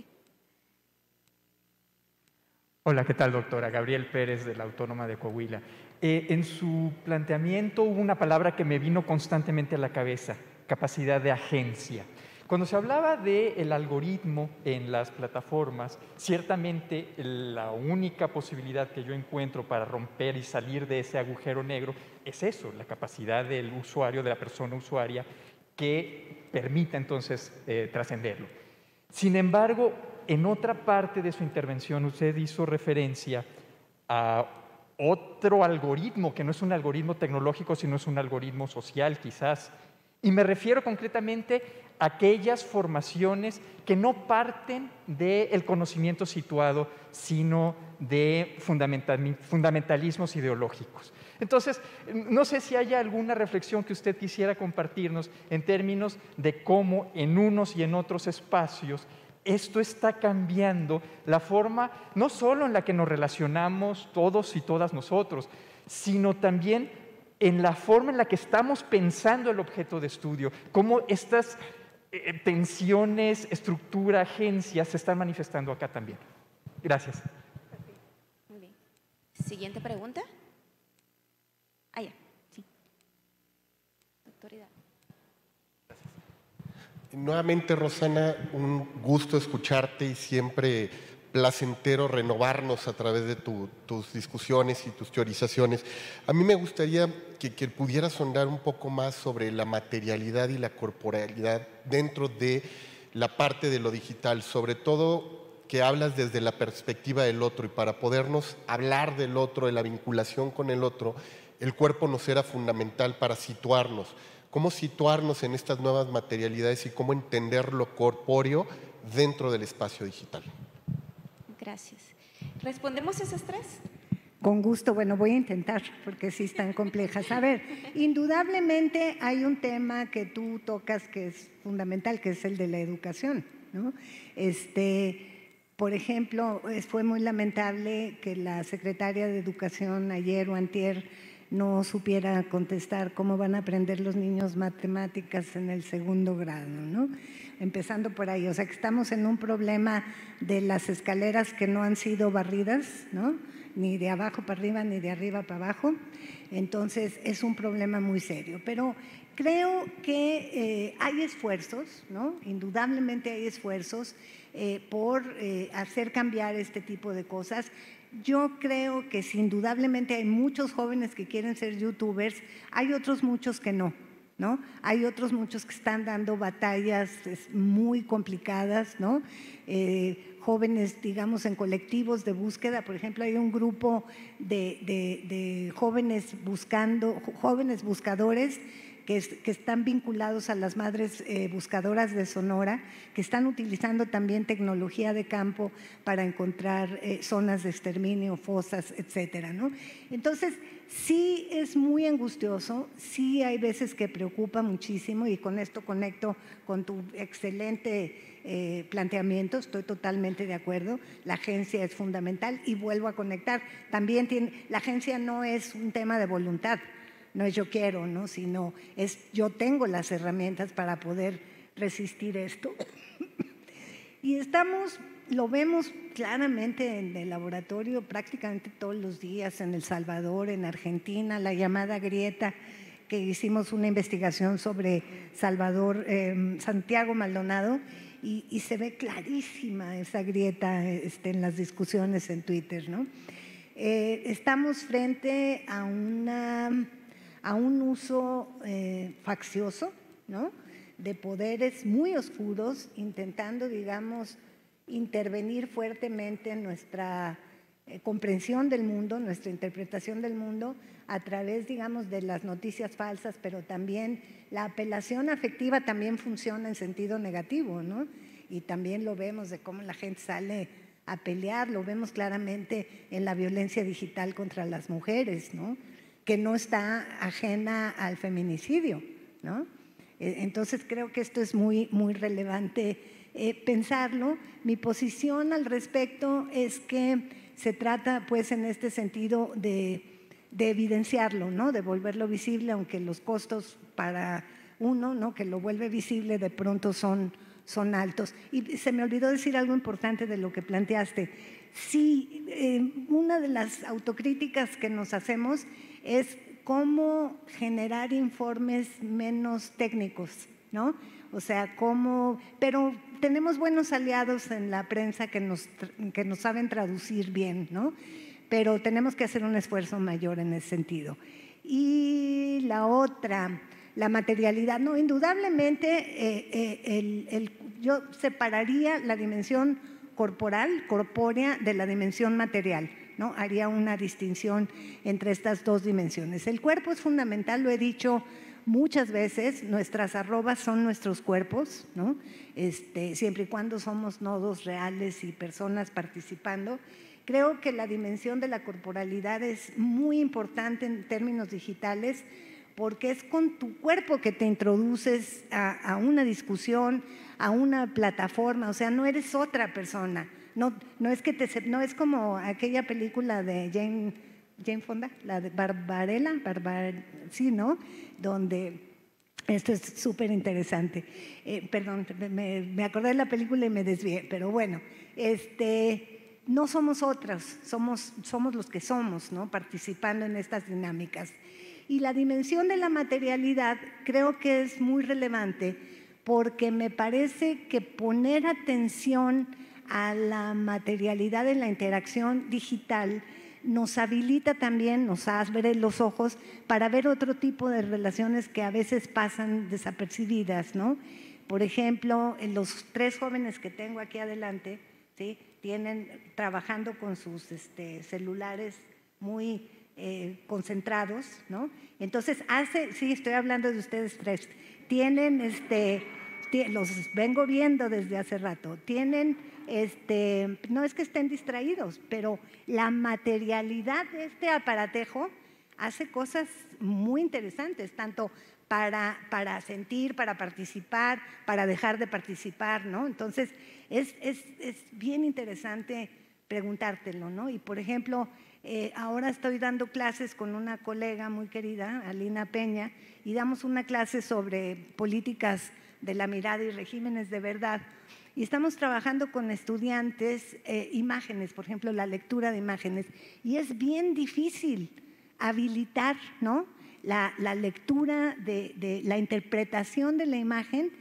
Hola, ¿qué tal, doctora? Gabriel Pérez, de la Autónoma de Coahuila. Eh, en su planteamiento hubo una palabra que me vino constantemente a la cabeza, capacidad de agencia. Cuando se hablaba del algoritmo en las plataformas, ciertamente la única posibilidad que yo encuentro para romper y salir de ese agujero negro es eso, la capacidad del usuario, de la persona usuaria, que permita entonces eh, trascenderlo. Sin embargo, en otra parte de su intervención usted hizo referencia a otro algoritmo, que no es un algoritmo tecnológico, sino es un algoritmo social quizás. Y me refiero concretamente a aquellas formaciones que no parten del conocimiento situado, sino de fundamentalismos ideológicos. Entonces, no sé si haya alguna reflexión que usted quisiera compartirnos en términos de cómo en unos y en otros espacios esto está cambiando la forma, no solo en la que nos relacionamos todos y todas nosotros, sino también en la forma en la que estamos pensando el objeto de estudio, cómo estas eh, tensiones, estructura, agencias se están manifestando acá también. Gracias. Muy bien. Siguiente pregunta. Ah, ya. Sí. Autoridad. Nuevamente, Rosana, un gusto escucharte y siempre placentero renovarnos a través de tu, tus discusiones y tus teorizaciones. A mí me gustaría que, que pudieras sondar un poco más sobre la materialidad y la corporalidad dentro de la parte de lo digital, sobre todo que hablas desde la perspectiva del otro, y para podernos hablar del otro, de la vinculación con el otro, el cuerpo nos era fundamental para situarnos. ¿Cómo situarnos en estas nuevas materialidades y cómo entender lo corpóreo dentro del espacio digital? Gracias. ¿Respondemos esas tres? Con gusto. Bueno, voy a intentar porque sí están complejas. A ver, indudablemente hay un tema que tú tocas que es fundamental, que es el de la educación, ¿no? Este, por ejemplo, fue muy lamentable que la secretaria de Educación ayer o antier no supiera contestar cómo van a aprender los niños matemáticas en el segundo grado, ¿no? Empezando por ahí. O sea que estamos en un problema de las escaleras que no han sido barridas, ¿no? Ni de abajo para arriba, ni de arriba para abajo. Entonces es un problema muy serio. Pero creo que eh, hay esfuerzos, ¿no? Indudablemente hay esfuerzos eh, por eh, hacer cambiar este tipo de cosas. Yo creo que sí, indudablemente hay muchos jóvenes que quieren ser youtubers, hay otros muchos que no, ¿no? Hay otros muchos que están dando batallas muy complicadas, ¿no? Eh, jóvenes, digamos, en colectivos de búsqueda. Por ejemplo, hay un grupo de, de, de jóvenes buscando, jóvenes buscadores que, es, que están vinculados a las madres eh, buscadoras de Sonora, que están utilizando también tecnología de campo para encontrar eh, zonas de exterminio, fosas, etcétera, ¿no? Entonces, sí es muy angustioso, sí hay veces que preocupa muchísimo, y con esto conecto con tu excelente eh, planteamiento, estoy totalmente de acuerdo. La agencia es fundamental y vuelvo a conectar. También tiene, la agencia no es un tema de voluntad, no es yo quiero, ¿no? Sino es yo tengo las herramientas para poder resistir esto. Y estamos, lo vemos claramente en el laboratorio prácticamente todos los días, en El Salvador, en Argentina, la llamada grieta, que hicimos una investigación sobre Salvador, eh, Santiago Maldonado, y, y se ve clarísima esa grieta este, en las discusiones en Twitter, ¿no? Eh, estamos frente a una... a un uso eh, faccioso, ¿no? De poderes muy oscuros, intentando, digamos, intervenir fuertemente en nuestra eh, comprensión del mundo, nuestra interpretación del mundo, a través, digamos, de las noticias falsas, pero también la apelación afectiva también funciona en sentido negativo, ¿no? Y también lo vemos de cómo la gente sale a pelear, lo vemos claramente en la violencia digital contra las mujeres, ¿no? Que no está ajena al feminicidio, ¿no? Entonces creo que esto es muy, muy relevante eh, pensarlo. Mi posición al respecto es que se trata, pues, en este sentido de, de evidenciarlo, ¿no? De volverlo visible, aunque los costos para uno, ¿no? Que lo vuelve visible, de pronto son, son altos. Y se me olvidó decir algo importante de lo que planteaste. Sí, eh, una de las autocríticas que nos hacemos es cómo generar informes menos técnicos, ¿no? O sea, cómo… Pero tenemos buenos aliados en la prensa que nos, que nos saben traducir bien, ¿no? Pero tenemos que hacer un esfuerzo mayor en ese sentido. Y la otra, la materialidad. No, indudablemente eh, eh, el, el, yo separaría la dimensión corporal, corpórea, de la dimensión material, ¿no? Haría una distinción entre estas dos dimensiones. El cuerpo es fundamental, lo he dicho muchas veces, nuestras arrobas son nuestros cuerpos, ¿no? Este, siempre y cuando somos nodos reales y personas participando. Creo que la dimensión de la corporalidad es muy importante en términos digitales, porque es con tu cuerpo que te introduces a, a una discusión, a una plataforma, o sea, no eres otra persona. No, no, es que te, no es como aquella película de Jane, Jane Fonda, la de Barbarella, Barbar, sí, ¿no? Donde, esto es súper interesante. Eh, perdón, me, me acordé de la película y me desvié, pero bueno, este, no somos otras, somos, somos los que somos, ¿no? Participando en estas dinámicas. Y la dimensión de la materialidad creo que es muy relevante, porque me parece que poner atención a la materialidad de la interacción digital nos habilita también, nos abre los ojos para ver otro tipo de relaciones que a veces pasan desapercibidas, ¿no? Por ejemplo, los tres jóvenes que tengo aquí adelante, ¿sí?, tienen trabajando con sus este, celulares muy eh, concentrados, ¿no? Entonces, hace, sí, estoy hablando de ustedes tres, tienen, este, los vengo viendo desde hace rato, tienen, este, no es que estén distraídos, pero la materialidad de este aparatejo hace cosas muy interesantes, tanto para, para sentir, para participar, para dejar de participar, ¿no? Entonces, es, es, es bien interesante preguntártelo, ¿no? Y, por ejemplo, eh, ahora estoy dando clases con una colega muy querida, Alina Peña, y damos una clase sobre políticas de la mirada y regímenes de verdad. Y estamos trabajando con estudiantes eh, imágenes, por ejemplo, la lectura de imágenes. Y es bien difícil habilitar, ¿no?, la, la lectura, de, de la interpretación de la imagen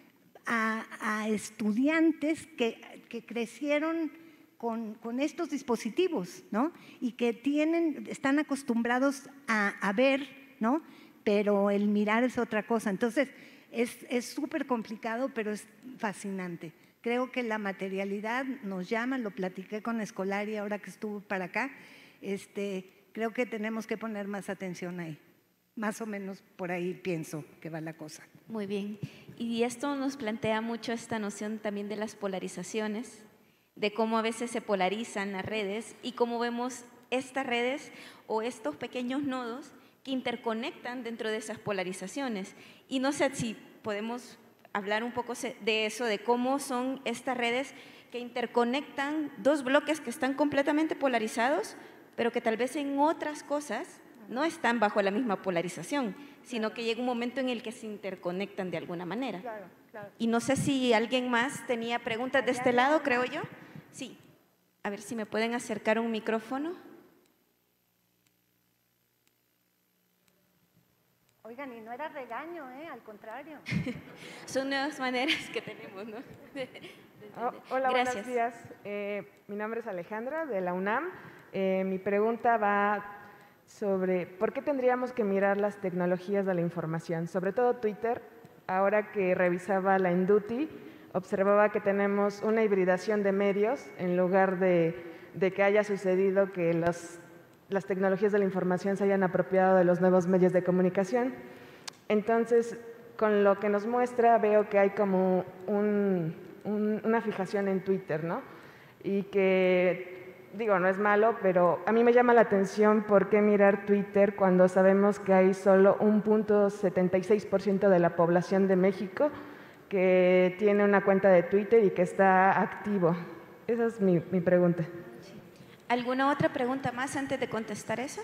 a, a estudiantes que, que crecieron con, con estos dispositivos, ¿no?, y que tienen, están acostumbrados a, a ver, ¿no?, pero el mirar es otra cosa. Entonces, es súper complicado, pero es fascinante. Creo que la materialidad nos llama, lo platiqué con Escolari ahora que estuvo para acá, este, creo que tenemos que poner más atención ahí. Más o menos por ahí pienso que va la cosa. Muy bien. Y esto nos plantea mucho esta noción también de las polarizaciones, de cómo a veces se polarizan las redes y cómo vemos estas redes o estos pequeños nodos que interconectan dentro de esas polarizaciones. Y no sé si podemos hablar un poco de eso, de cómo son estas redes que interconectan dos bloques que están completamente polarizados, pero que tal vez en otras cosas no están bajo la misma polarización, sino que llega un momento en el que se interconectan de alguna manera. Claro, claro. Y no sé si alguien más tenía preguntas de este lado, creo yo. Sí. A ver si me pueden acercar un micrófono. Oigan, y no era regaño, ¿eh? Al contrario. Son nuevas maneras que tenemos, ¿no? De, de oh, hola, Gracias. Buenos días. Eh, mi nombre es Alejandra, de la UNAM. Eh, mi pregunta va sobre por qué tendríamos que mirar las tecnologías de la información, sobre todo Twitter. Ahora que revisaba la Induti, observaba que tenemos una hibridación de medios en lugar de, de que haya sucedido que los, las tecnologías de la información se hayan apropiado de los nuevos medios de comunicación. Entonces, con lo que nos muestra, veo que hay como un, un, una fijación en Twitter, ¿no? Y que digo, no es malo, pero a mí me llama la atención por qué mirar Twitter cuando sabemos que hay solo un punto setenta y seis por ciento de la población de México que tiene una cuenta de Twitter y que está activo. Esa es mi, mi pregunta. ¿Alguna otra pregunta más antes de contestar esa?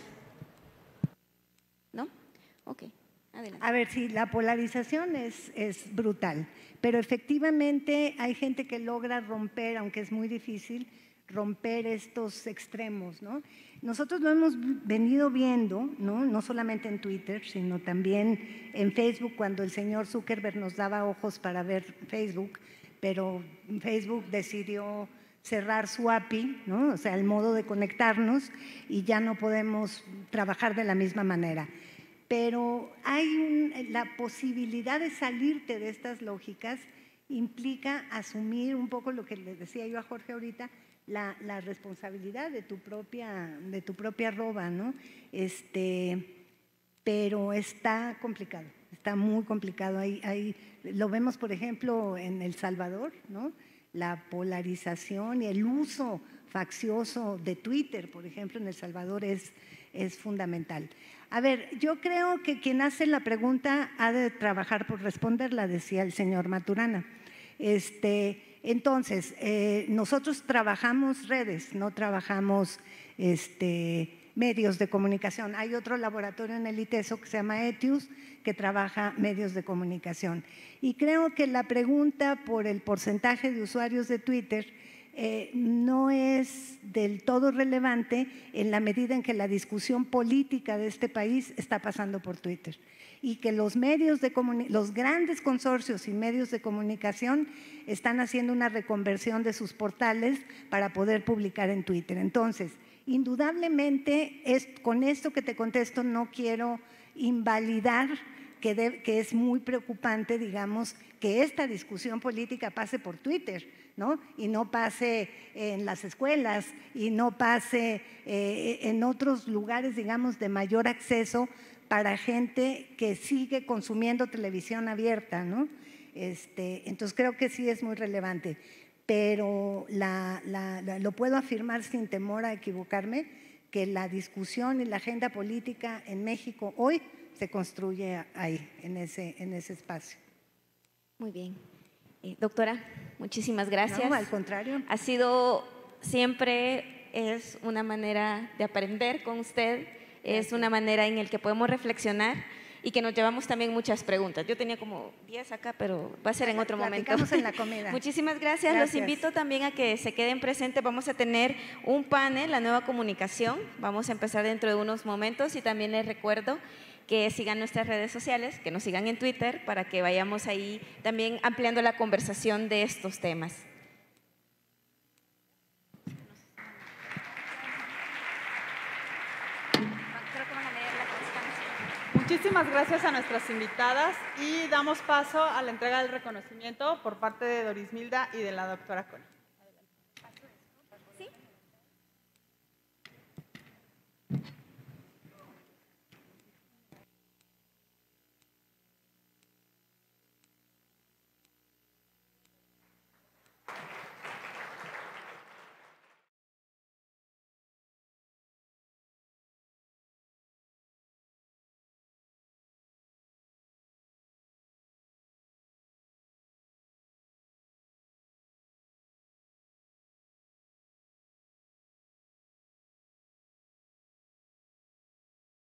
¿No? Ok, adelante. A ver, sí, la polarización es, es brutal, pero efectivamente hay gente que logra romper, aunque es muy difícil, romper estos extremos, ¿no? Nosotros lo hemos venido viendo, ¿no? No solamente en Twitter, sino también en Facebook, cuando el señor Zuckerberg nos daba ojos para ver Facebook, pero Facebook decidió cerrar su A P I, ¿no? O sea, el modo de conectarnos, y ya no podemos trabajar de la misma manera. Pero hay un, la posibilidad de salirte de estas lógicas implica asumir un poco lo que le decía yo a Jorge ahorita, La, la responsabilidad de tu propia, de tu propia arroba, ¿no? Este, pero está complicado, está muy complicado. Ahí, ahí, lo vemos, por ejemplo, en El Salvador, ¿no? La polarización y el uso faccioso de Twitter, por ejemplo, en El Salvador es, es fundamental. A ver, yo creo que quien hace la pregunta ha de trabajar por responderla, decía el señor Maturana. Este, entonces, eh, nosotros trabajamos redes, no trabajamos este, medios de comunicación. Hay otro laboratorio en el ITESO que se llama ETIUS, que trabaja medios de comunicación. Y creo que la pregunta por el porcentaje de usuarios de Twitter eh, no es del todo relevante en la medida en que la discusión política de este país está pasando por Twitter y que los medios de los grandes consorcios y medios de comunicación están haciendo una reconversión de sus portales para poder publicar en Twitter. Entonces, indudablemente, es, con esto que te contesto no quiero invalidar que, de, que es muy preocupante, digamos, que esta discusión política pase por Twitter, ¿no? Y no pase en las escuelas y no pase eh, en otros lugares, digamos, de mayor acceso para gente que sigue consumiendo televisión abierta, ¿no? Este, entonces creo que sí es muy relevante, pero la, la, la, lo puedo afirmar sin temor a equivocarme, que la discusión y la agenda política en México hoy se construye ahí, en ese, en ese espacio. Muy bien. Eh, doctora, muchísimas gracias. No, al contrario. Ha sido siempre, es una manera de aprender con usted, es una manera en la que podemos reflexionar y que nos llevamos también muchas preguntas. Yo tenía como diez acá, pero va a ser en otro momento. En la comida. Muchísimas gracias. gracias. Los invito también a que se queden presentes. Vamos a tener un panel, la nueva comunicación. Vamos a empezar dentro de unos momentos y también les recuerdo que sigan nuestras redes sociales, que nos sigan en Twitter para que vayamos ahí también ampliando la conversación de estos temas. Muchísimas gracias a nuestras invitadas y damos paso a la entrega del reconocimiento por parte de Doris Milda y de la doctora Connie.